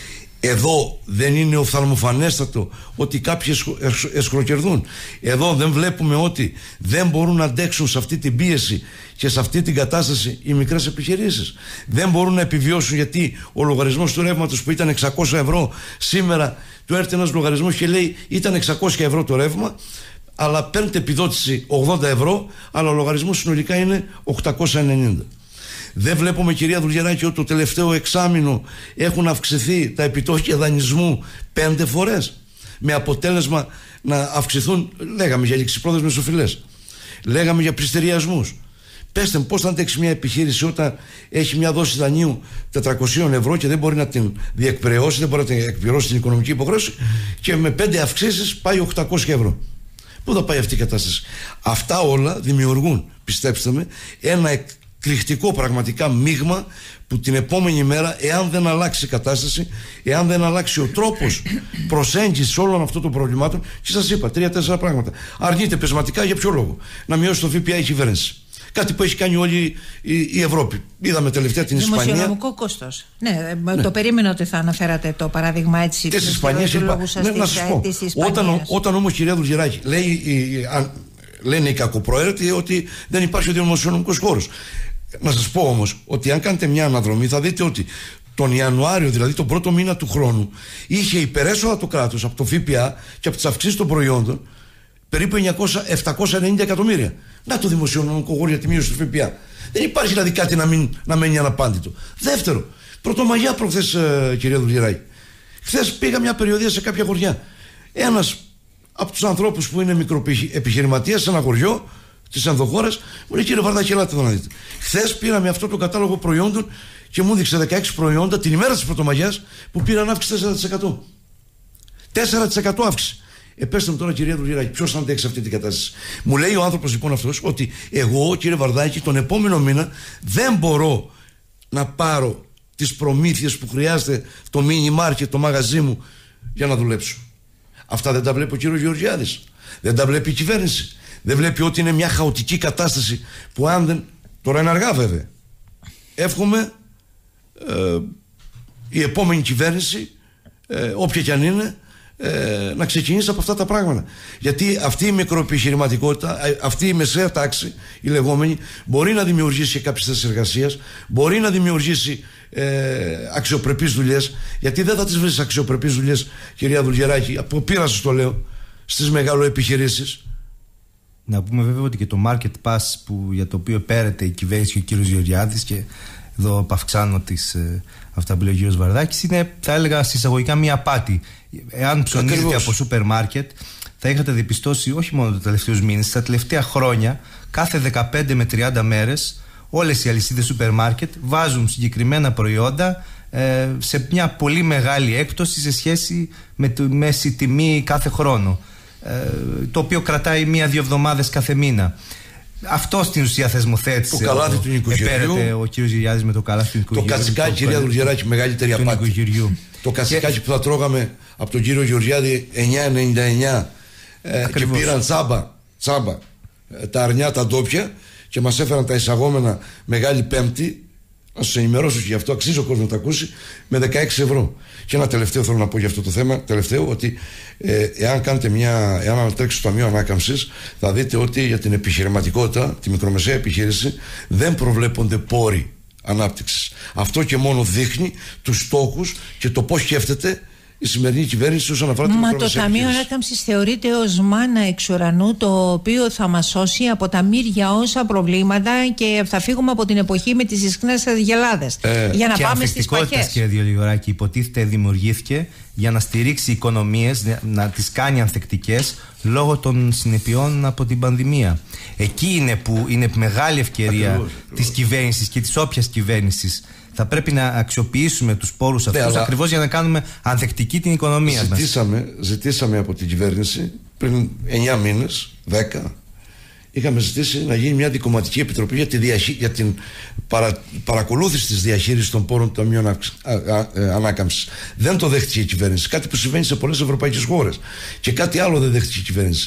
Εδώ δεν είναι οφθαλμοφανέστατο ότι κάποιοι εσχροκερδούν? Εδώ δεν βλέπουμε ότι δεν μπορούν να αντέξουν σε αυτή την πίεση και σε αυτή την κατάσταση οι μικρές επιχειρήσεις? Δεν μπορούν να επιβιώσουν, γιατί ο λογαριασμός του ρεύματος που ήταν εξακόσια ευρώ, σήμερα του έρθει ένας λογαριασμός και λέει ήταν εξακόσια ευρώ το ρεύμα, αλλά παίρνετε επιδότηση ογδόντα ευρώ, αλλά ο λογαριασμός συνολικά είναι οκτακόσια ενενήντα. Δεν βλέπουμε, κυρία Δουλγεράκη, ότι το τελευταίο εξάμηνο έχουν αυξηθεί τα επιτόκια δανεισμού πέντε φορές, με αποτέλεσμα να αυξηθούν, λέγαμε για ληξιπρόθεσμες οφειλές, λέγαμε για πληστηριασμούς. Πέστε μου, πώς θα αντέξει μια επιχείρηση όταν έχει μια δόση δανείου τετρακόσια ευρώ και δεν μπορεί να την διεκπαιρεώσει, δεν μπορεί να την εκπληρώσει την οικονομική υποχρέωση, και με πέντε αυξήσεις πάει οκτακόσια ευρώ. Πού θα πάει αυτή η κατάσταση? Αυτά όλα δημιουργούν, πιστέψτε με, ένα εκρηκτικό πραγματικά μείγμα που την επόμενη μέρα, εάν δεν αλλάξει η κατάσταση, εάν δεν αλλάξει ο τρόπος προσέγγισης όλων αυτών των προβλημάτων, και σας είπα τρία-τέσσερα πράγματα. Αρνείται πεσματικά, για ποιο λόγο? Να μειώσει το ΦΠΑ η κυβέρνηση. Κάτι που έχει κάνει όλη η, η Ευρώπη. Είδαμε τελευταία την Ισπανία. Δημοσιονομικό κόστος. Ναι, ναι, το περίμενα ότι θα αναφέρατε το παράδειγμα έτσι. Της Ισπανίας. Ναι, να σας πω. Όταν, όταν όμως, κυρία Δουλγεράκη, λέει, η, αν, λένε οι κακοπροαίρετοι ότι δεν υπάρχει ο δημοσιονομικός χώρος. Να σας πω όμως ότι αν κάνετε μια αναδρομή θα δείτε ότι τον Ιανουάριο, δηλαδή τον πρώτο μήνα του χρόνου, είχε υπερέσοδα το κράτος από το ΦΠΑ και από τις αυξήσεις των προϊόντων περίπου εννιακόσια με επτακόσια ενενήντα εκατομμύρια. Να το δημοσιονομικό χώρο για τη μείωση του ΦΠΑ. Δεν υπάρχει δηλαδή κάτι να, μην, να μένει αναπάντητο. Δεύτερο, Πρωτομαγιά προχθές, ε, κυρία Δουλγεράκη. Χθες πήγα μια περιοδία σε κάποια χωριά. Ένας από τους ανθρώπους που είναι μικροεπιχειρηματίας σε ένα χωριό της ενδοχώρας μου λέει: κύριε Βαρδάκη, ελάτε εδώ να δείτε. Χθες πήραμε αυτό το κατάλογο προϊόντων και μου έδειξε δεκαέξι προϊόντα την ημέρα της Πρωτομαγιάς που πήραν αύξηση τέσσερα τοις εκατό. τέσσερα τοις εκατό αύξηση. Ε, πέστε μου τώρα, κυρία Δουλγεράκη, ποιος θα αντέξει αυτή την κατάσταση? Μου λέει ο άνθρωπος λοιπόν αυτός ότι εγώ, κύριε Βαρδάκη, τον επόμενο μήνα δεν μπορώ να πάρω τις προμήθειες που χρειάζεται το mini market, το μαγαζί μου, για να δουλέψω. Αυτά δεν τα βλέπει ο κύριος Γεωργιάδης? Δεν τα βλέπει η κυβέρνηση? Δεν βλέπει ότι είναι μια χαοτική κατάσταση που αν δεν... Τώρα είναι αργά βέβαια. Εύχομαι ε, η επόμενη κυβέρνηση, ε, όποια κι αν είναι, ε, να ξεκινήσει από αυτά τα πράγματα. Γιατί αυτή η μικροεπιχειρηματικότητα, αυτή η μεσαία τάξη, η λεγόμενη, μπορεί να δημιουργήσει κάποιες θέσεις εργασίας, μπορεί να δημιουργήσει ε, αξιοπρεπείς δουλειές. Γιατί δεν θα τις βρεις αξιοπρεπείς δουλειές, κυρία Δουλγεράκη, από πείρα σας το λέω, στις μεγαλοεπιχειρήσεις. Να πούμε βέβαια ότι και το Market Pass που, για το οποίο πέρεται η κυβέρνηση και ο κύριος Γεωργιάδης, και εδώ επαυξάνω τις, ε, αυτά που λέει ο κύριος Βαρδάκης, είναι, θα έλεγα συσσαγωγικά, μία απάτη. Εάν ψωνίζετε από σούπερ μάρκετ, θα είχατε διαπιστώσει όχι μόνο τους τελευταίους μήνες, τα τελευταία χρόνια, κάθε δεκαπέντε με τριάντα μέρες, όλες οι αλυσίδες σούπερ μάρκετ βάζουν συγκεκριμένα προϊόντα ε, σε μια πολύ μεγάλη έκπτωση σε σχέση με τη μέση τιμή κάθε χρόνο. Ε, το οποίο κρατάει μία-δύο εβδομάδες κάθε μήνα. Αυτό στην ουσία θεσμοθέτησε. Το καλάθι του νοικοκυριού. Ο κύριος Γεωργιάδης με το καλάθι του νοικοκυριού. Το κατσικάκι, κυρία Δουλγεράκη, μεγαλύτερη απάτη. Το κατσικάκι και... που θα τρώγαμε από τον κύριο Γεωργιάδη εννιά ενενήντα εννιά ε, και πήραν τσάμπα, τσάμπα ε, τα αρνιά τα ντόπια και μας έφεραν τα εισαγόμενα Μεγάλη Πέμπτη. Να σας ενημερώσω και γι' αυτό, αξίζει ο κόσμος να τα ακούσει, με δεκαέξι ευρώ. Και ένα τελευταίο θέλω να πω για αυτό το θέμα, τελευταίο, ότι ε, εάν κάνετε μια, εάν ανατρέξετε στο Ταμείο Ανάκαμψης, θα δείτε ότι για την επιχειρηματικότητα, τη μικρομεσαία επιχείρηση, δεν προβλέπονται πόροι ανάπτυξης. Αυτό και μόνο δείχνει τους στόχους και το πώς σκέφτεται η σημερινή κυβέρνηση όσον αφορά την μικρομεσαία επιχείρηση. Μα το Ταμείο Ανάκαμψης θεωρείται ως μάνα εξ ουρανού, το οποίο θα μας σώσει από τα μύρια όσα προβλήματα και θα φύγουμε από την εποχή με τις ισχνές αγελάδες. Ε, για να πάμε στις παχές. Και κύριε Διολιγοράκη, υποτίθεται δημιουργήθηκε για να στηρίξει οικονομίες, να τις κάνει ανθεκτικές λόγω των συνεπειών από την πανδημία. Εκεί είναι που είναι μεγάλη ευκαιρία ακριβώς, της κυβέρνησης και της όποιας κυβέρνησης. Θα πρέπει να αξιοποιήσουμε τους πόρους αυτούς, ναι, ακριβώς για να κάνουμε ανθεκτική την οικονομία ζητήσαμε, μας. Ζητήσαμε από την κυβέρνηση πριν εννιά μήνες, δέκα, είχαμε ζητήσει να γίνει μια δικομματική επιτροπή για, τη διαχεί, για την παρα, παρακολούθηση της διαχείρισης των πόρων του Ταμείου Ανάκαμψης. Δεν το δέχτηκε η κυβέρνηση. Κάτι που συμβαίνει σε πολλές ευρωπαϊκές χώρες. Και κάτι άλλο δεν δέχτηκε η κυβέρνηση.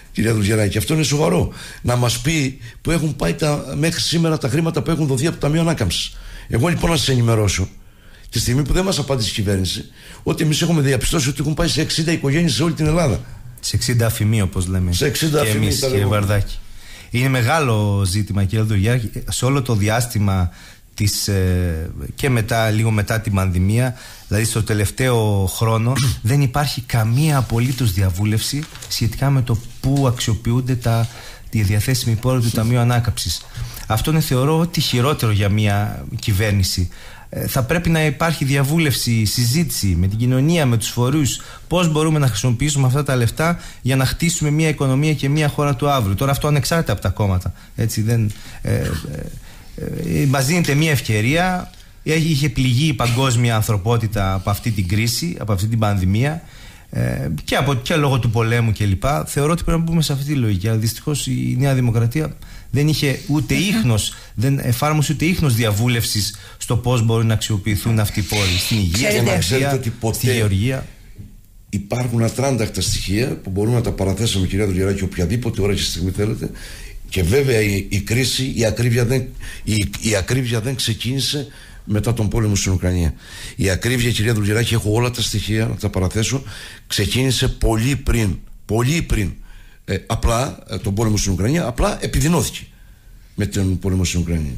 κυρία Δουλγεράκη. Αυτό είναι σοβαρό. Να μας πει που έχουν πάει τα, μέχρι σήμερα τα χρήματα που έχουν δοθεί από το Ταμείο Ανάκαμψης. Εγώ λοιπόν να σας ενημερώσω, τη στιγμή που δεν μας απάντησε η κυβέρνηση, ότι εμείς έχουμε διαπιστώσει ότι έχουν πάει σε εξήντα οικογένειες σε όλη την Ελλάδα. Σε εξήντα αφημί, όπως λέμε. Σε εξήντα αφημί, εμείς, κύριε Βαρδάκη. Είναι δουλγεράκη. ζήτημα, κύριε Δουλγεράκη, σε όλο το διάστημα της, ε, και μετά, λίγο μετά την πανδημία, δηλαδή στο τελευταίο χρόνο, δεν υπάρχει καμία απολύτως διαβούλευση σχετικά με το πού αξιοποιούνται τα, τη διαθέσιμη πόρη του Ταμείου Ανάκαμψης. Αυτό είναι, θεωρώ, ότι χειρότερο για μια κυβέρνηση. Ε, θα πρέπει να υπάρχει διαβούλευση, συζήτηση με την κοινωνία, με τους φορείς, πώς μπορούμε να χρησιμοποιήσουμε αυτά τα λεφτά για να χτίσουμε μια οικονομία και μια χώρα του αύριο. Τώρα αυτό ανεξάρτητα από τα κόμματα. Έτσι, δεν, ε, ε, ε, μας δίνεται μια ευκαιρία. Είχε πληγεί η παγκόσμια ανθρωπότητα από αυτή την κρίση, από αυτή την πανδημία, ε, και, από, και λόγω του πολέμου κλπ. Θεωρώ ότι πρέπει να μπούμε σε αυτή τη λογική. Αλλά δυστυχώς η Νέα Δημοκρατία δεν είχε ούτε ίχνος, δεν εφάρμοσε ούτε ίχνος διαβούλευσης στο πώς μπορούν να αξιοποιηθούν αυτοί οι πόροι στην υγεία, στην αξία, στη γεωργία. Υπάρχουν ατράνταχτα στοιχεία που μπορούμε να τα παραθέσουμε, κυρία Δουλγεράκη, οποιαδήποτε ώρα και στιγμή θέλετε. Και βέβαια η, η κρίση, η ακρίβεια, δεν, η, η ακρίβεια δεν ξεκίνησε μετά τον πόλεμο στην Ουκρανία. Η ακρίβεια, κυρία Δουλγεράκη, έχω όλα τα στοιχεία να τα παραθέσω, ξεκίνησε πολύ πριν. Πολύ πριν. Ε, απλά ε, τον πόλεμο στην Ουκρανία, απλά επιδεινώθηκε με τον πόλεμο στην Ουκρανία.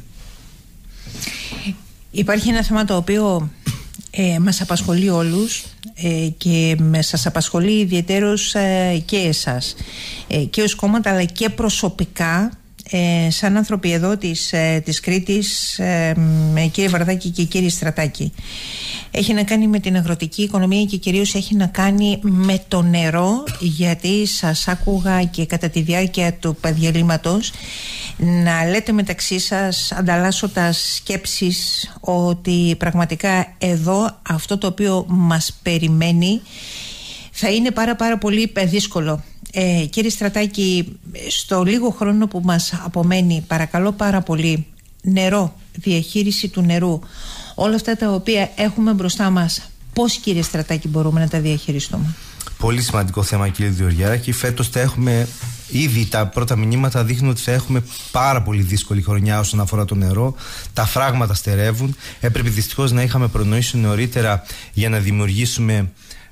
Υπάρχει ένα θέμα το οποίο ε, μας απασχολεί όλους ε, και σας απασχολεί ιδιαιτέρως ε, και εσάς ε, και ως κόμματα, αλλά και προσωπικά ε, σαν άνθρωποι εδώ της, ε, της Κρήτης, ε, ε, κύριε Βαρδάκη και κύριε Στρατάκη. Έχει να κάνει με την αγροτική οικονομία και κυρίως έχει να κάνει με το νερό, γιατί σας άκουγα και κατά τη διάρκεια του διαλύματος να λέτε μεταξύ σας, ανταλλάσσοντας σκέψεις, ότι πραγματικά εδώ αυτό το οποίο μας περιμένει θα είναι πάρα πάρα πολύ δύσκολο. Ε, κύριε Στρατάκη, στο λίγο χρόνο που μας απομένει, παρακαλώ πάρα πολύ, νερό, διαχείριση του νερού, όλα αυτά τα οποία έχουμε μπροστά μας, πώς, κύριε Στρατάκη, μπορούμε να τα διαχειριστούμε? Πολύ σημαντικό θέμα, κύριε Δουλγεράκη. Φέτος θα έχουμε, ήδη τα πρώτα μηνύματα δείχνουν ότι θα έχουμε πάρα πολύ δύσκολη χρονιά όσον αφορά το νερό. Τα φράγματα στερεύουν. Έπρεπε δυστυχώς να είχαμε προνοήσει νωρίτερα για να δημιουργήσουμε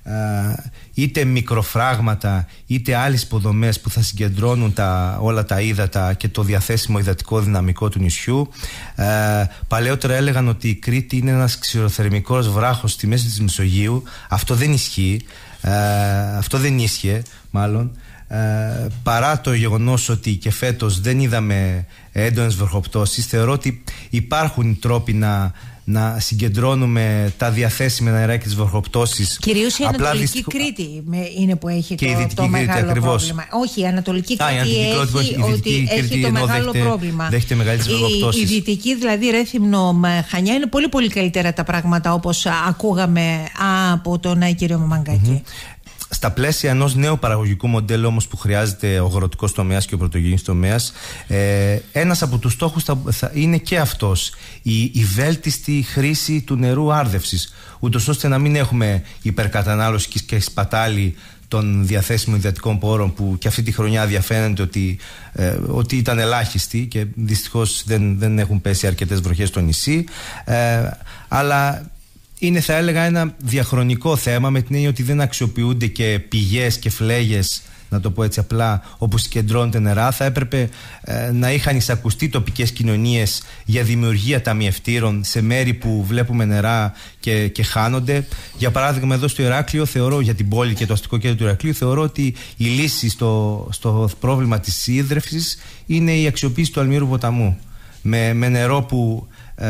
Uh, είτε μικροφράγματα είτε άλλες υποδομές που θα συγκεντρώνουν τα, όλα τα ύδατα και το διαθέσιμο υδατικό δυναμικό του νησιού. Uh, παλαιότερα έλεγαν ότι η Κρήτη είναι ένας ξηροθερμικός βράχος στη μέση της Μεσογείου. Αυτό δεν ισχύει. Uh, αυτό δεν ίσχυε μάλλον. Uh, παρά το γεγονός ότι και φέτος δεν είδαμε έντονες βροχοπτώσεις, θεωρώ ότι υπάρχουν τρόποι να να συγκεντρώνουμε τα διαθέσιμα νερά και τις βροχοπτώσεις. Κυρίως η Ανατολική δυστυχ... Κρήτη είναι που έχει το, το μεγάλο Κρήτη, πρόβλημα. Όχι, η Ανατολική Κρήτη, Α, η έχει, η ότι έχει το μεγάλο δέχτε, πρόβλημα. Δέχεται μεγαλύτερες βροχοπτώσεις. Η, η Δυτική, δηλαδή Ρέθυμνο με Χανιά, είναι πολύ πολύ καλύτερα τα πράγματα, όπως ακούγαμε από τον κύριο Μαμαγκάκη. Mm-hmm. Στα πλαίσια ενός νέου παραγωγικού μοντέλου όμως που χρειάζεται ο αγροτικός τομέας και ο πρωτογενής τομέας, ε, ένας από τους στόχους θα, θα είναι και αυτός, η, η βέλτιστη χρήση του νερού άρδευσης, ούτως ώστε να μην έχουμε υπερκατανάλωση και σπατάλη των διαθέσιμων υδατικών πόρων, που και αυτή τη χρονιά διαφαίνεται ότι, ε, ότι ήταν ελάχιστη και δυστυχώς δεν, δεν έχουν πέσει αρκετές βροχές στο νησί, ε, αλλά είναι, θα έλεγα, ένα διαχρονικό θέμα, με την έννοια ότι δεν αξιοποιούνται και πηγές και φλέγες, να το πω έτσι απλά, όπου συγκεντρώνονται νερά. Θα έπρεπε ε, να είχαν εισακουστεί τοπικές κοινωνίες για δημιουργία ταμιευτήρων σε μέρη που βλέπουμε νερά και, και χάνονται. Για παράδειγμα, εδώ στο Ηράκλειο, θεωρώ, για την πόλη και το αστικό κέντρο του Ηρακλείου, θεωρώ ότι η λύση στο, στο πρόβλημα της ίδρευσης είναι η αξιοποίηση του Αλμύρου ποταμού. Με, με νερό που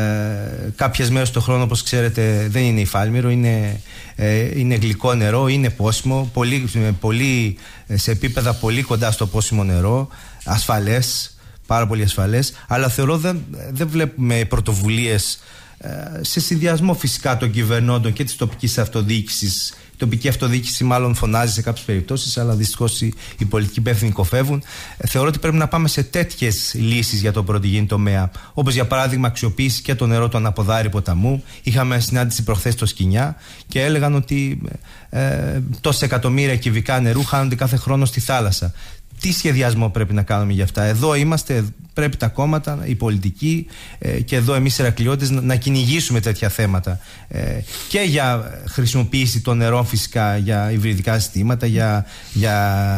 Ε, κάποιες μέρες το χρόνο, όπως ξέρετε, δεν είναι υφάλμυρο, είναι, ε, είναι γλυκό νερό, είναι πόσιμο, πολύ, πολύ, σε επίπεδα πολύ κοντά στο πόσιμο νερό, ασφαλές, πάρα πολύ ασφαλές, αλλά θεωρώ δεν, δεν βλέπουμε πρωτοβουλίες ε, σε συνδυασμό φυσικά των κυβερνώντων και της τοπικής αυτοδιοίκησης. Η τοπική αυτοδιοίκηση μάλλον φωνάζει σε κάποιες περιπτώσεις, αλλά δυστυχώς οι, οι πολιτικοί υπεύθυνοι κοφεύουν. Ε, θεωρώ ότι πρέπει να πάμε σε τέτοιες λύσεις για το πρωτογενή τομέα, όπως για παράδειγμα αξιοποίηση και το νερό του αναποδάρη ποταμού. Είχαμε συνάντηση προχθές στο Σκινιά και έλεγαν ότι ε, τόσα εκατομμύρια κυβικά νερού χάνονται κάθε χρόνο στη θάλασσα. τι σχεδιασμό πρέπει να κάνουμε για αυτά? Εδώ είμαστε, πρέπει τα κόμματα, οι πολιτικοί ε, και εδώ εμείς οι Ηρακλειώτες να, να κυνηγήσουμε τέτοια θέματα ε, και για χρησιμοποίηση των νερών φυσικά, για υβριδικά συστήματα, για, για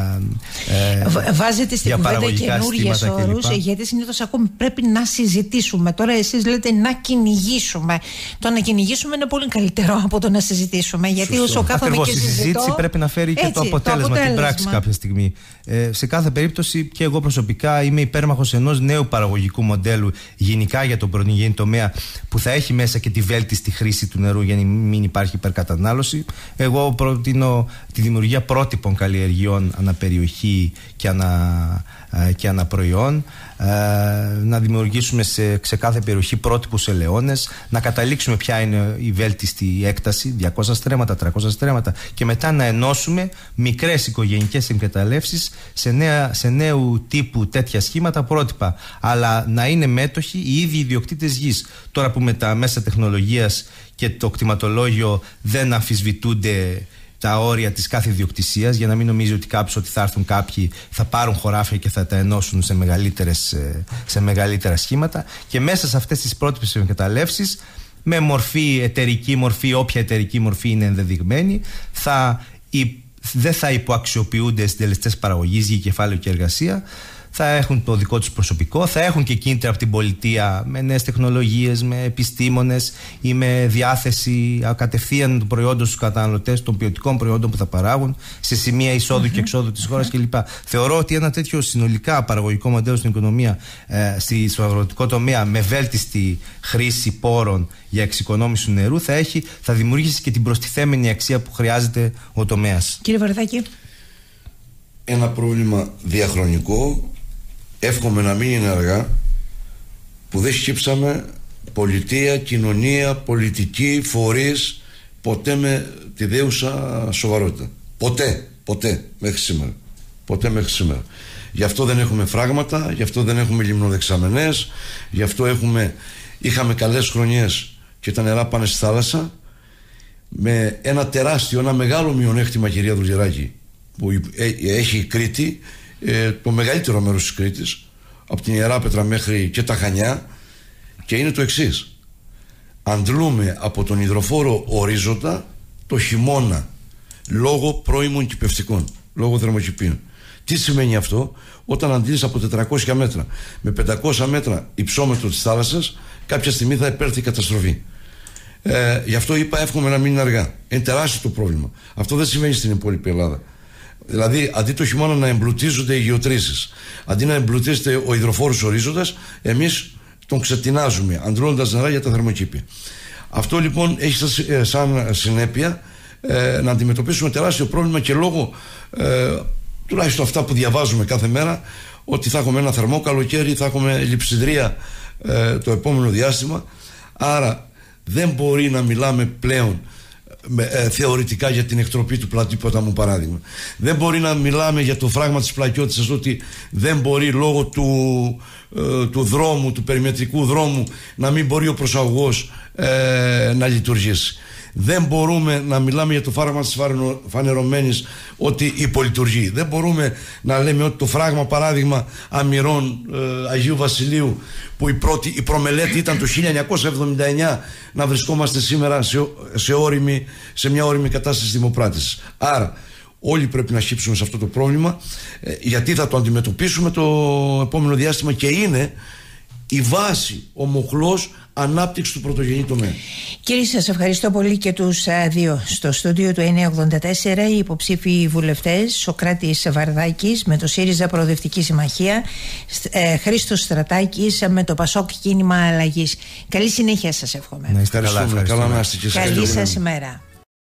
ε, βάζετε στην κουβέντα καινούργιες όρους, γιατί συνήθως ακούμε πρέπει να συζητήσουμε. Τώρα εσείς λέτε να κυνηγήσουμε. Το να κυνηγήσουμε είναι πολύ καλύτερο από το να συζητήσουμε, γιατί όσο κάθομαι και συζητώ, η συζήτηση πρέπει να φέρει έτσι, και το αποτέλεσμα, το αποτέλεσμα, την πράξη κάποια στιγμή. Ε, σε κάθε περίπτωση και εγώ προσωπικά είμαι υπέρμαχος ενός νέου παραγωγικού μοντέλου γενικά για τον πρωτογενή τομέα, που θα έχει μέσα και τη βέλτιστη χρήση του νερού για να μην υπάρχει υπερκατανάλωση. Εγώ προτείνω τη δημιουργία πρότυπων καλλιεργειών αναπεριοχή και, ανα, και αναπροϊόν, να δημιουργήσουμε σε, σε κάθε περιοχή πρότυπους ελαιώνες, να καταλήξουμε ποια είναι η βέλτιστη έκταση, διακόσια στρέμματα, τριακόσια στρέμματα, και μετά να ενώσουμε μικρές οικογενειακές εκμεταλλεύσεις σε, νέα, σε νέου τύπου τέτοια σχήματα πρότυπα, αλλά να είναι μέτοχοι οι ίδιοι ιδιοκτήτες γης. Τώρα που με τα μέσα τεχνολογίας και το κτηματολόγιο δεν αμφισβητούνται τα όρια της κάθε ιδιοκτησίας, για να μην νομίζει ότι κάποιος ότι θα έρθουν κάποιοι, θα πάρουν χωράφια και θα τα ενώσουν σε, μεγαλύτερες, σε μεγαλύτερα σχήματα, και μέσα σε αυτές τις πρότυπες εκμεταλλεύσεις, με μορφή, εταιρική μορφή, όποια εταιρική μορφή είναι ενδεδειγμένη, θα, δεν θα υποαξιοποιούνται συντελεστές παραγωγής, γη, κεφάλαιο και εργασία. Θα έχουν το δικό τους προσωπικό, θα έχουν και κίνητρα από την πολιτεία με νέες τεχνολογίες, με επιστήμονες ή με διάθεση κατευθείαν του προϊόντος στους καταναλωτές, των ποιοτικών προϊόντων που θα παράγουν σε σημεία εισόδου mm-hmm. και εξόδου της χώρας κλπ. Θεωρώ ότι ένα τέτοιο συνολικά παραγωγικό μοντέλο στην οικονομία, ε, στο αγροτικό τομέα, με βέλτιστη χρήση πόρων για εξοικονόμηση του νερού, θα, έχει, θα δημιουργήσει και την προστιθέμενη αξία που χρειάζεται ο τομέας. Κύριε Βαρδάκη. Ένα πρόβλημα διαχρονικό. Εύχομαι να μην είναι αργά, που δεν σκύψαμε πολιτεία, κοινωνία, πολιτική, φορείς, ποτέ με τη δέουσα σοβαρότητα. Ποτέ, ποτέ μέχρι σήμερα. Ποτέ μέχρι σήμερα. Γι' αυτό δεν έχουμε φράγματα, γι' αυτό δεν έχουμε λιμνοδεξαμενές, γι' αυτό έχουμε, είχαμε καλές χρονιές και τα νερά πάνε στη θάλασσα, με ένα τεράστιο, ένα μεγάλο μειονέκτημα, κυρία Δουλγεράκη, που έχει η Κρήτη, ε, το μεγαλύτερο μέρος της Κρήτης, από την Ιεράπετρα μέχρι και τα Χανιά, και είναι το εξής: αντλούμε από τον υδροφόρο ορίζοντα το χειμώνα λόγω πρώιμων κηπευτικών, λόγω θερμοκηπίων. Τι σημαίνει αυτό? Όταν αντλείς από τετρακόσια μέτρα με πεντακόσια μέτρα υψόμετρο της θάλασσας, κάποια στιγμή θα επέλθει η καταστροφή. Ε, γι' αυτό είπα εύχομαι να μην είναι αργά. Είναι τεράστιο το πρόβλημα. Αυτό δεν συμβαίνει στην υπόλοιπη Ελλάδα. Δηλαδή, αντί το χειμώνα να εμπλουτίζονται οι γεωτρήσεις, αντί να εμπλουτίζεται ο υδροφόρος ορίζοντας, εμείς τον ξετινάζουμε, αντλώντας νερά για τα θερμοκήπια. Αυτό λοιπόν έχει σαν συνέπεια ε, να αντιμετωπίσουμε τεράστιο πρόβλημα, και λόγω ε, τουλάχιστον αυτά που διαβάζουμε κάθε μέρα, ότι θα έχουμε ένα θερμό καλοκαίρι, θα έχουμε λειψιδρία ε, το επόμενο διάστημα. Άρα δεν μπορεί να μιλάμε πλέον Ε, θεωρητικά για την εκτροπή του πλατή ποταμού, παράδειγμα. Δεν μπορεί να μιλάμε για το φράγμα της Πλακιώτισσας, ότι δεν μπορεί λόγω του, ε, του δρόμου, του περιμετρικού δρόμου, να μην μπορεί ο προσαγωγός ε, να λειτουργήσει. Δεν μπορούμε να μιλάμε για το φράγμα της Φανερωμένης ότι υπολειτουργεί. Δεν μπορούμε να λέμε ότι το φράγμα, παράδειγμα, Αμυρών ε, Αγίου Βασιλείου, που η, πρώτη, η προμελέτη ήταν το χίλια εννιακόσια εβδομήντα εννιά, να βρισκόμαστε σήμερα σε, σε, όριμη, σε μια όριμη κατάσταση δημοπράτησης. Άρα όλοι πρέπει να χύψουμε σε αυτό το πρόβλημα, ε, γιατί θα το αντιμετωπίσουμε το επόμενο διάστημα, και είναι η βάση, ο μοχλός ανάπτυξη του πρωτογενή τομέα. Κύριε, σας ευχαριστώ πολύ και τους α, δύο. Στο στούντιο του εννιακόσια ογδόντα τέσσερα οι υποψήφοι βουλευτές Σωκράτης Βαρδάκης με το ΣΥΡΙΖΑ Προοδευτική Συμμαχία, ε, Χρήστος Στρατάκης με το ΠΑΣΟΚ Κίνημα Αλλαγής. Καλή συνέχεια σας εύχομαι. Να είστε καλά, καλά, καλά, να είστε και καλή σας ημέρα.